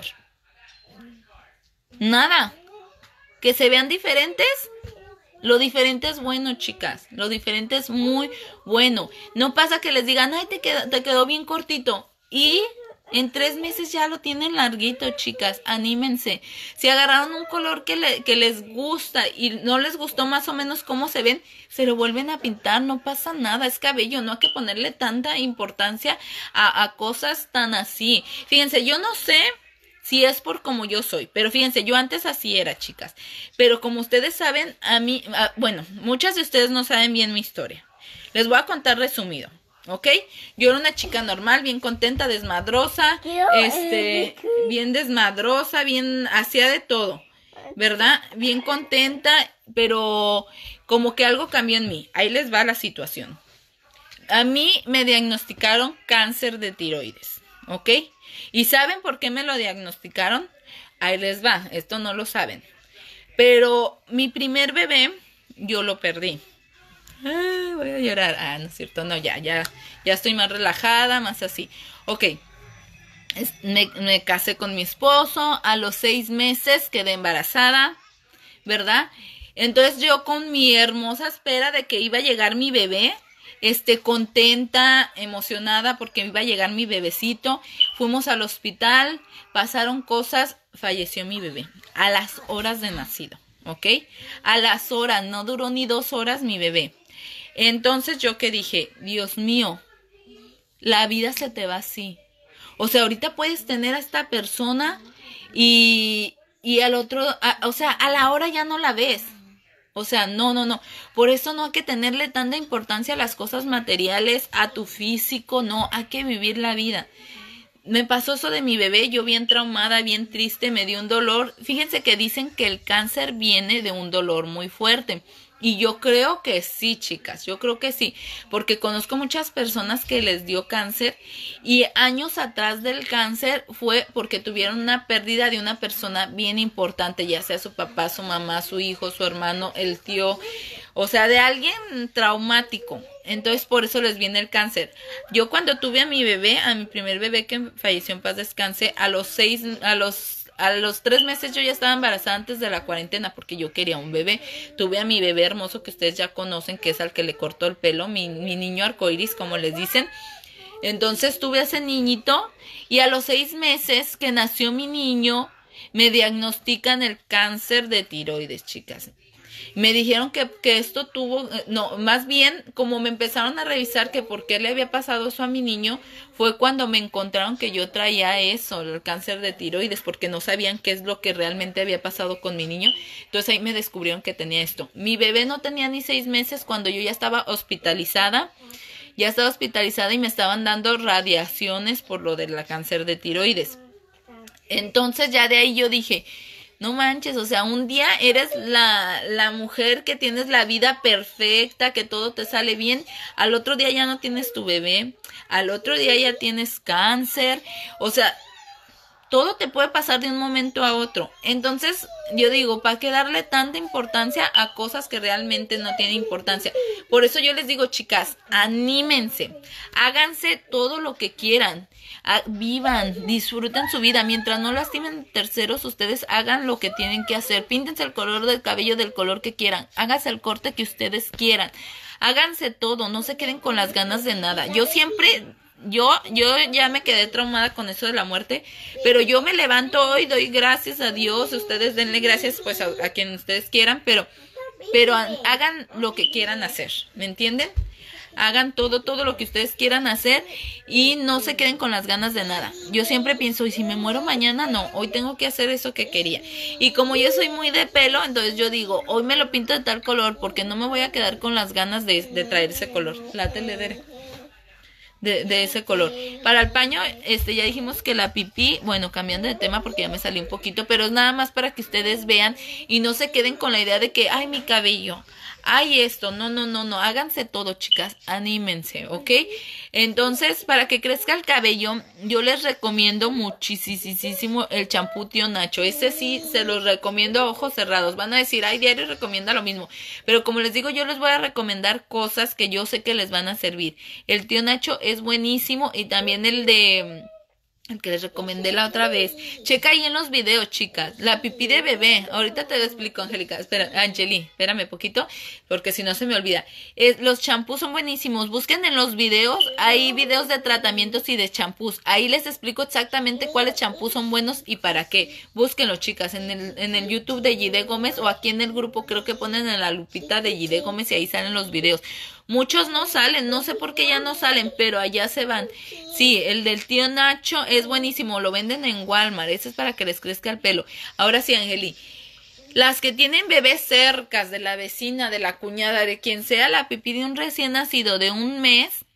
Nada. ¿Que se vean diferentes? Lo diferente es bueno, chicas. Lo diferente es muy bueno. No pasa que les digan, ay, te quedó, te quedó bien cortito. Y en tres meses ya lo tienen larguito, chicas. Anímense. Si agarraron un color que, le, que les gusta y no les gustó más o menos cómo se ven, se lo vuelven a pintar. No pasa nada. Es cabello. No hay que ponerle tanta importancia a, a cosas tan así. Fíjense, yo no sé si es por como yo soy, pero fíjense, yo antes así era, chicas. Pero como ustedes saben, a mí, a, bueno, muchas de ustedes no saben bien mi historia. Les voy a contar resumido, ¿ok? Yo era una chica normal, bien contenta, desmadrosa, este, bien desmadrosa, bien, hacía de todo, ¿verdad? Bien contenta, pero como que algo cambió en mí. Ahí les va la situación. A mí me diagnosticaron cáncer de tiroides, ¿ok? ¿Y saben por qué me lo diagnosticaron? Ahí les va, esto no lo saben. Pero mi primer bebé, yo lo perdí. Ay, voy a llorar. Ah, no es cierto, no, ya, ya, ya estoy más relajada, más así. Ok, es, me, me casé con mi esposo, a los seis meses quedé embarazada, ¿verdad? Entonces yo con mi hermosa espera de que iba a llegar mi bebé, este, contenta, emocionada porque iba a llegar mi bebecito, fuimos al hospital, pasaron cosas, falleció mi bebé a las horas de nacido, ¿ok? A las horas, no duró ni dos horas mi bebé. Entonces yo que dije, Dios mío, la vida se te va así. O sea, ahorita puedes tener a esta persona y, y al otro, a, o sea, a la hora ya no la ves. O sea, no, no, no. Por eso no hay que tenerle tanta importancia a las cosas materiales, a tu físico, no, hay que vivir la vida. Me pasó eso de mi bebé, yo bien traumada, bien triste, me dio un dolor. Fíjense que dicen que el cáncer viene de un dolor muy fuerte. Y yo creo que sí, chicas, yo creo que sí, porque conozco muchas personas que les dio cáncer y años atrás del cáncer fue porque tuvieron una pérdida de una persona bien importante, ya sea su papá, su mamá, su hijo, su hermano, el tío, o sea, de alguien traumático. Entonces por eso les viene el cáncer. Yo cuando tuve a mi bebé, a mi primer bebé que falleció en paz descanse, a los seis, a los A los tres meses yo ya estaba embarazada antes de la cuarentena porque yo quería un bebé. Tuve a mi bebé hermoso que ustedes ya conocen, que es al que le cortó el pelo, mi, mi niño arcoíris, como les dicen. Entonces tuve a ese niñito y a los seis meses que nació mi niño me diagnostican el cáncer de tiroides, chicas. Me dijeron que, que esto tuvo, no, más bien como me empezaron a revisar que por qué le había pasado eso a mi niño, fue cuando me encontraron que yo traía eso, el cáncer de tiroides, porque no sabían qué es lo que realmente había pasado con mi niño. Entonces ahí me descubrieron que tenía esto. Mi bebé no tenía ni seis meses cuando yo ya estaba hospitalizada, ya estaba hospitalizada y me estaban dando radiaciones por lo del cáncer de tiroides. Entonces ya de ahí yo dije, no manches, o sea, un día eres la, la mujer que tienes la vida perfecta, que todo te sale bien, al otro día ya no tienes tu bebé, al otro día ya tienes cáncer, o sea, todo te puede pasar de un momento a otro. Entonces, yo digo, ¿para qué darle tanta importancia a cosas que realmente no tienen importancia? Por eso yo les digo, chicas, anímense, háganse todo lo que quieran, vivan, disfruten su vida. Mientras no lastimen terceros, ustedes hagan lo que tienen que hacer. Píntense el color del cabello del color que quieran, háganse el corte que ustedes quieran, háganse todo, no se queden con las ganas de nada. Yo siempre... Yo, yo ya me quedé traumada con eso de la muerte, pero yo me levanto hoy, doy gracias a Dios, ustedes denle gracias pues a, a quien ustedes quieran, pero, pero hagan lo que quieran hacer, ¿me entienden? Hagan todo, todo lo que ustedes quieran hacer y no se queden con las ganas de nada. Yo siempre pienso, ¿y si me muero mañana? No, hoy tengo que hacer eso que quería. Y como yo soy muy de pelo, entonces yo digo, hoy me lo pinto de tal color porque no me voy a quedar con las ganas de, de traer ese color. La teledere. De, de ese color. Para el paño, este ya dijimos que la pipí, bueno, cambiando de tema porque ya me salí un poquito, pero es nada más para que ustedes vean y no se queden con la idea de que, ay, mi cabello, ay, esto, no, no, no, no, háganse todo, chicas, anímense, ¿ok? Entonces, para que crezca el cabello, yo les recomiendo muchísimo el champú Tío Nacho. Ese sí, se los recomiendo a ojos cerrados. Van a decir, ay, diario recomienda lo mismo. Pero como les digo, yo les voy a recomendar cosas que yo sé que les van a servir. El Tío Nacho es buenísimo y también el de... el que les recomendé la otra vez. Checa ahí en los videos, chicas. La pipí de bebé. Ahorita te lo explico, Angélica. Espera, Angeli, espérame poquito, porque si no se me olvida. Eh, los champús son buenísimos. Busquen en los videos. Hay videos de tratamientos y de champús. Ahí les explico exactamente cuáles champús son buenos y para qué. Búsquenlo, chicas, en el, en el YouTube de Gide Gómez o aquí en el grupo creo que ponen en la lupita de Gide Gómez y ahí salen los videos. Muchos no salen, no sé por qué ya no salen, pero allá se van. Sí, el del Tío Nacho es buenísimo, lo venden en Walmart, ese es para que les crezca el pelo. Ahora sí, Angeli, las que tienen bebés cercas de la vecina, de la cuñada, de quien sea, la pipí de un recién nacido de un mes,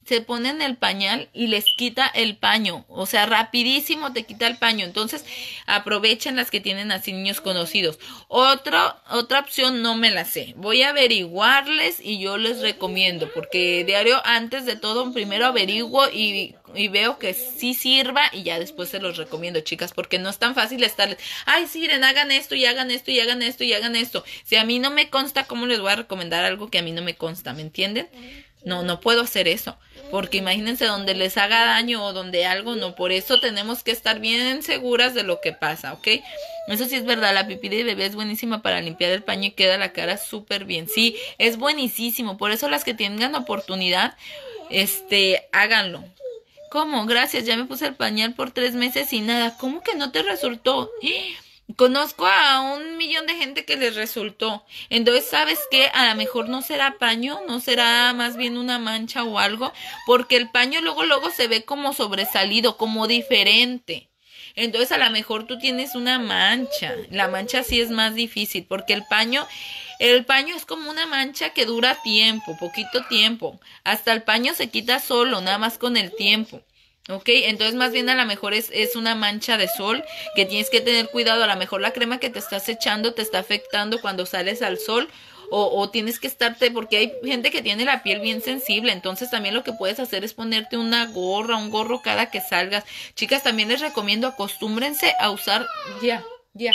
se ponen el pañal y les quita el paño, o sea, rapidísimo te quita el paño. Entonces aprovechen las que tienen así niños conocidos. Otro, otra opción no me la sé, voy a averiguarles y yo les recomiendo, porque diario antes de todo primero averiguo y, y veo que sí sirva y ya después se los recomiendo, chicas, porque no es tan fácil estarles, ay, sí, miren, hagan esto y hagan esto y hagan esto y hagan esto. Si a mí no me consta, ¿cómo les voy a recomendar algo que a mí no me consta? ¿Me entienden? No, no puedo hacer eso, porque imagínense donde les haga daño o donde algo, no, por eso tenemos que estar bien seguras de lo que pasa, ¿ok? Eso sí es verdad, la pipí de bebé es buenísima para limpiar el paño y queda la cara súper bien, sí, es buenísimo, por eso las que tengan oportunidad, este, háganlo. ¿Cómo? Gracias, ya me puse el pañal por tres meses y nada, ¿cómo que no te resultó? Conozco a un millón de gente que les resultó. Entonces, ¿sabes qué? A lo mejor no será paño, no será más bien una mancha o algo, porque el paño luego luego se ve como sobresalido, como diferente. Entonces, a lo mejor tú tienes una mancha. La mancha sí es más difícil, porque el paño, el paño es como una mancha que dura tiempo, poquito tiempo. Hasta el paño se quita solo, nada más con el tiempo. Ok, entonces más bien a lo mejor es, es una mancha de sol que tienes que tener cuidado. A lo mejor la crema que te estás echando te está afectando cuando sales al sol o, o tienes que estarte, porque hay gente que tiene la piel bien sensible, entonces también lo que puedes hacer es ponerte una gorra, un gorro cada que salgas. Chicas, también les recomiendo acostúmbrense a usar, ya, ya,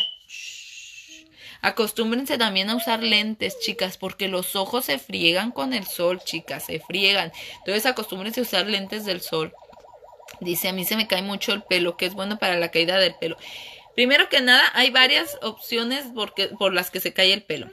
acostúmbrense también a usar lentes, chicas, porque los ojos se friegan con el sol, chicas, se friegan. Entonces acostúmbrense a usar lentes del sol. Dice, a mí se me cae mucho el pelo, que es bueno para la caída del pelo. Primero que nada, hay varias opciones porque, por las que se cae el pelo.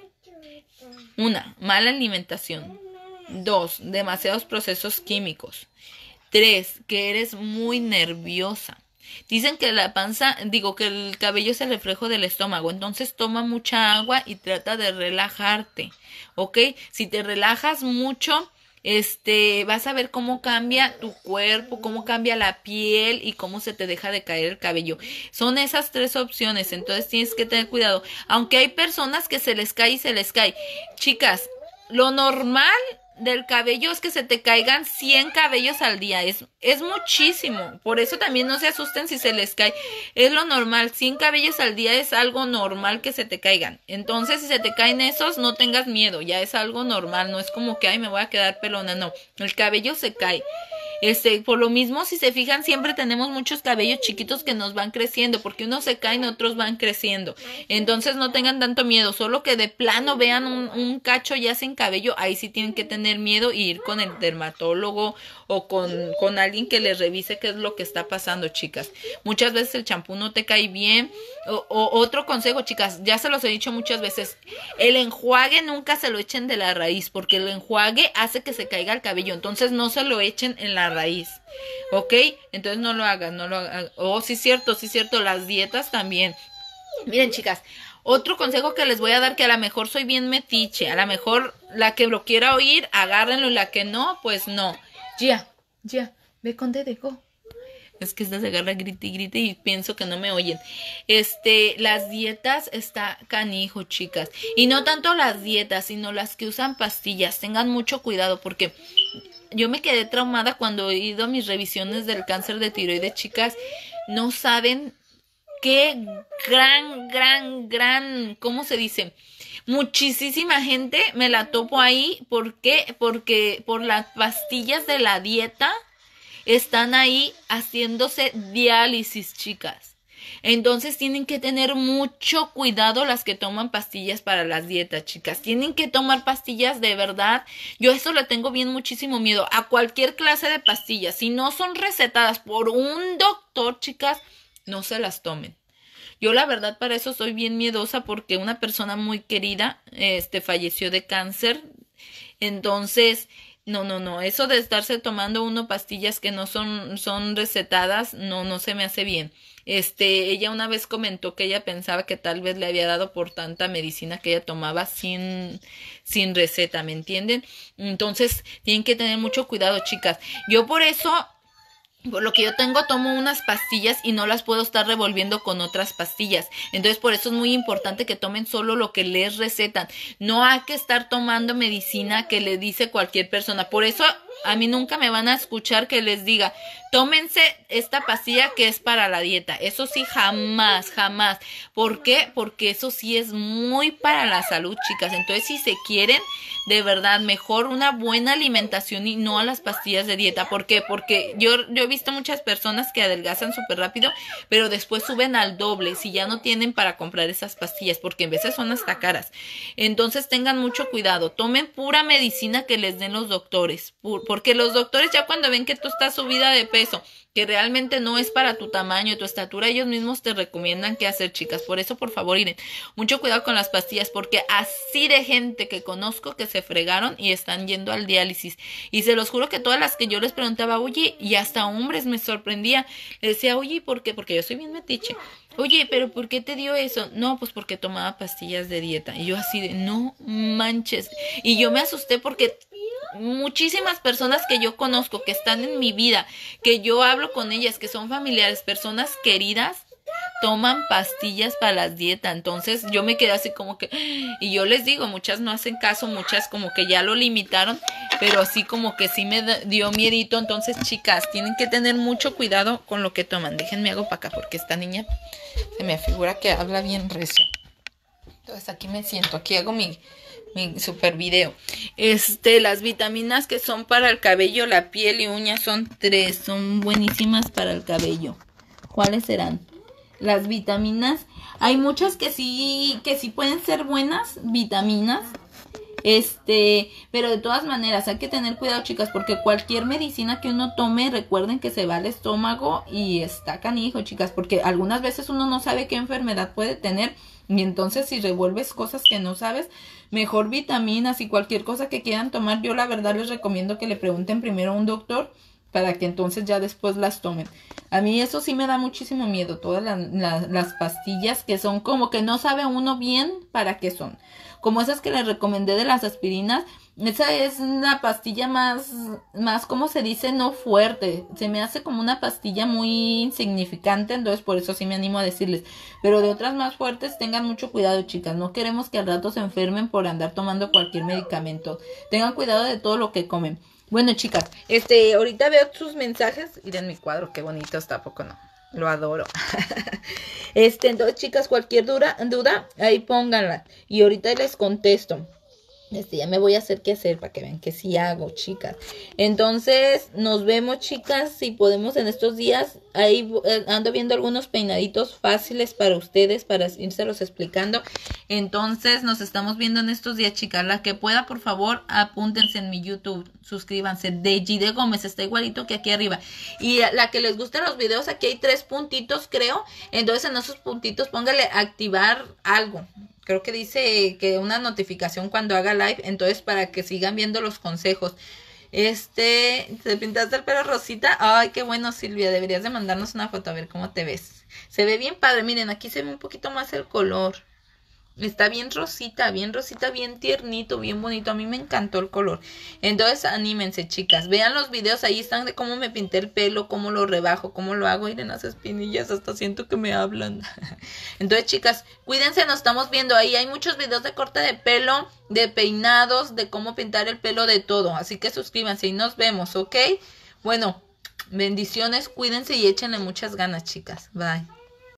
Una, mala alimentación. Dos, demasiados procesos químicos. Tres, que eres muy nerviosa. Dicen que la panza, digo que el cabello es el reflejo del estómago, entonces toma mucha agua y trata de relajarte, ¿ok? Si te relajas mucho, este, vas a ver cómo cambia tu cuerpo, cómo cambia la piel y cómo se te deja de caer el cabello. Son esas tres opciones, entonces tienes que tener cuidado. Aunque hay personas que se les cae y se les cae. Chicas, lo normal del cabello es que se te caigan cien cabellos al día. Es, es muchísimo. Por eso también no se asusten si se les cae. Es lo normal. cien cabellos al día es algo normal que se te caigan. Entonces, si se te caen esos, no tengas miedo. Ya es algo normal. No es como que, ay, me voy a quedar pelona. No. El cabello se cae. Este, por lo mismo, si se fijan, siempre tenemos muchos cabellos chiquitos que nos van creciendo, porque unos se caen, otros van creciendo. Entonces no tengan tanto miedo, solo que de plano vean un, un cacho ya sin cabello, ahí sí tienen que tener miedo y ir con el dermatólogo o con, con alguien que les revise qué es lo que está pasando, chicas. Muchas veces el champú no te cae bien. O, o otro consejo, chicas, ya se los he dicho muchas veces, el enjuague nunca se lo echen de la raíz, porque el enjuague hace que se caiga el cabello, entonces no se lo echen en la raíz, ¿ok? Entonces no lo hagan, no lo hagan. Oh, sí es cierto, sí es cierto, las dietas también. Miren, chicas, otro consejo que les voy a dar, que a lo mejor soy bien metiche, a lo mejor la que lo quiera oír, agárrenlo, y la que no, pues no. Ya, ya, ve con Dedeco. Es que esta se agarra grite y grite y pienso que no me oyen. Este, las dietas está canijo, chicas. Y no tanto las dietas, sino las que usan pastillas. Tengan mucho cuidado porque yo me quedé traumada cuando he ido a mis revisiones del cáncer de tiroides, chicas. No saben qué gran, gran, gran, ¿cómo se dice? Muchísima gente me la topo ahí. ¿Por qué? Porque por las pastillas de la dieta están ahí haciéndose diálisis, chicas. Entonces tienen que tener mucho cuidado las que toman pastillas para las dietas, chicas. Tienen que tomar pastillas de verdad. Yo eso le tengo bien muchísimo miedo a cualquier clase de pastillas. Si no son recetadas por un doctor, chicas, no se las tomen. Yo la verdad para eso soy bien miedosa porque una persona muy querida este, falleció de cáncer. Entonces, no, no, no, eso de estarse tomando uno pastillas que no son, son recetadas, no, no se me hace bien. Este, ella una vez comentó que ella pensaba que tal vez le había dado por tanta medicina que ella tomaba sin, sin receta, ¿me entienden? Entonces, tienen que tener mucho cuidado, chicas. Yo por eso, por lo que yo tengo, tomo unas pastillas y no las puedo estar revolviendo con otras pastillas. Entonces, por eso es muy importante que tomen solo lo que les recetan. No hay que estar tomando medicina que le dice cualquier persona. Por eso a mí nunca me van a escuchar que les diga, tómense esta pastilla que es para la dieta. Eso sí, jamás, jamás. ¿Por qué? Porque eso sí es muy para la salud, chicas. Entonces, si se quieren, de verdad, mejor una buena alimentación y no a las pastillas de dieta. ¿Por qué? Porque yo, yo he visto muchas personas que adelgazan súper rápido, pero después suben al doble si ya no tienen para comprar esas pastillas, porque en veces son hasta caras. Entonces, tengan mucho cuidado. Tomen pura medicina que les den los doctores, porque los doctores ya cuando ven que tú estás subida de peso, que realmente no es para tu tamaño, tu estatura, ellos mismos te recomiendan qué hacer, chicas. Por eso, por favor, miren, mucho cuidado con las pastillas, porque así de gente que conozco que se fregaron y están yendo al diálisis. Y se los juro que todas las que yo les preguntaba, oye, y hasta hombres me sorprendía, les decía, oye, ¿y por qué? Porque yo soy bien metiche. Oye, ¿pero por qué te dio eso? No, pues porque tomaba pastillas de dieta. Y yo así de, no manches. Y yo me asusté porque muchísimas personas que yo conozco, que están en mi vida, que yo hablo con ellas, que son familiares, personas queridas, toman pastillas para las dietas. Entonces yo me quedé así como que, y yo les digo, muchas no hacen caso, muchas como que ya lo limitaron, pero así como que sí me dio miedito. Entonces, chicas, tienen que tener mucho cuidado con lo que toman. Déjenme hago para acá porque esta niña se me afigura que habla bien recio. Entonces aquí me siento, aquí hago mi mi super video. Este, las vitaminas que son para el cabello, la piel y uñas son tres, son buenísimas para el cabello. ¿Cuáles serán? Las vitaminas, hay muchas que sí, que sí pueden ser buenas vitaminas, este, pero de todas maneras hay que tener cuidado, chicas, porque cualquier medicina que uno tome, recuerden que se va al estómago y está canijo, chicas, porque algunas veces uno no sabe qué enfermedad puede tener. Y entonces si revuelves cosas que no sabes, mejor vitaminas y cualquier cosa que quieran tomar, yo la verdad les recomiendo que le pregunten primero a un doctor para que entonces ya después las tomen. A mí eso sí me da muchísimo miedo, todas la, la, las pastillas que son como que no sabe uno bien para qué son. Como esas que les recomendé de las aspirinas, esa es una pastilla más, más, ¿cómo se dice? No fuerte. Se me hace como una pastilla muy insignificante, entonces por eso sí me animo a decirles. Pero de otras más fuertes, tengan mucho cuidado, chicas. No queremos que al rato se enfermen por andar tomando cualquier medicamento. Tengan cuidado de todo lo que comen. Bueno, chicas, este, ahorita veo sus mensajes. Miren mi cuadro, qué bonito está, ¿a poco no? Lo adoro. Este, entonces, chicas, cualquier duda, duda, ahí pónganla. Y ahorita les contesto. Este, ya me voy a hacer qué hacer para que vean que sí hago, chicas. Entonces, nos vemos, chicas, si podemos en estos días. Ahí eh, ando viendo algunos peinaditos fáciles para ustedes, para írselos explicando. Entonces, nos estamos viendo en estos días, chicas. La que pueda, por favor, apúntense en mi YouTube. Suscríbanse. Deji de Gómez, está igualito que aquí arriba. Y la que les gusten los videos, aquí hay tres puntitos, creo. Entonces, en esos puntitos, póngale activar algo. Creo que dice que una notificación cuando haga live. Entonces, para que sigan viendo los consejos. Este, ¿te pintaste el pelo rosita? Ay, qué bueno, Silvia. Deberías de mandarnos una foto a ver cómo te ves. Se ve bien padre. Miren, aquí se ve un poquito más el color. Está bien rosita, bien rosita, bien tiernito, bien bonito. A mí me encantó el color. Entonces, anímense, chicas. Vean los videos, ahí están de cómo me pinté el pelo, cómo lo rebajo, cómo lo hago. Miren las espinillas, hasta siento que me hablan. Entonces, chicas, cuídense, nos estamos viendo ahí. Hay muchos videos de corte de pelo, de peinados, de cómo pintar el pelo, de todo. Así que suscríbanse y nos vemos, ¿ok? Bueno, bendiciones, cuídense y échenle muchas ganas, chicas. Bye.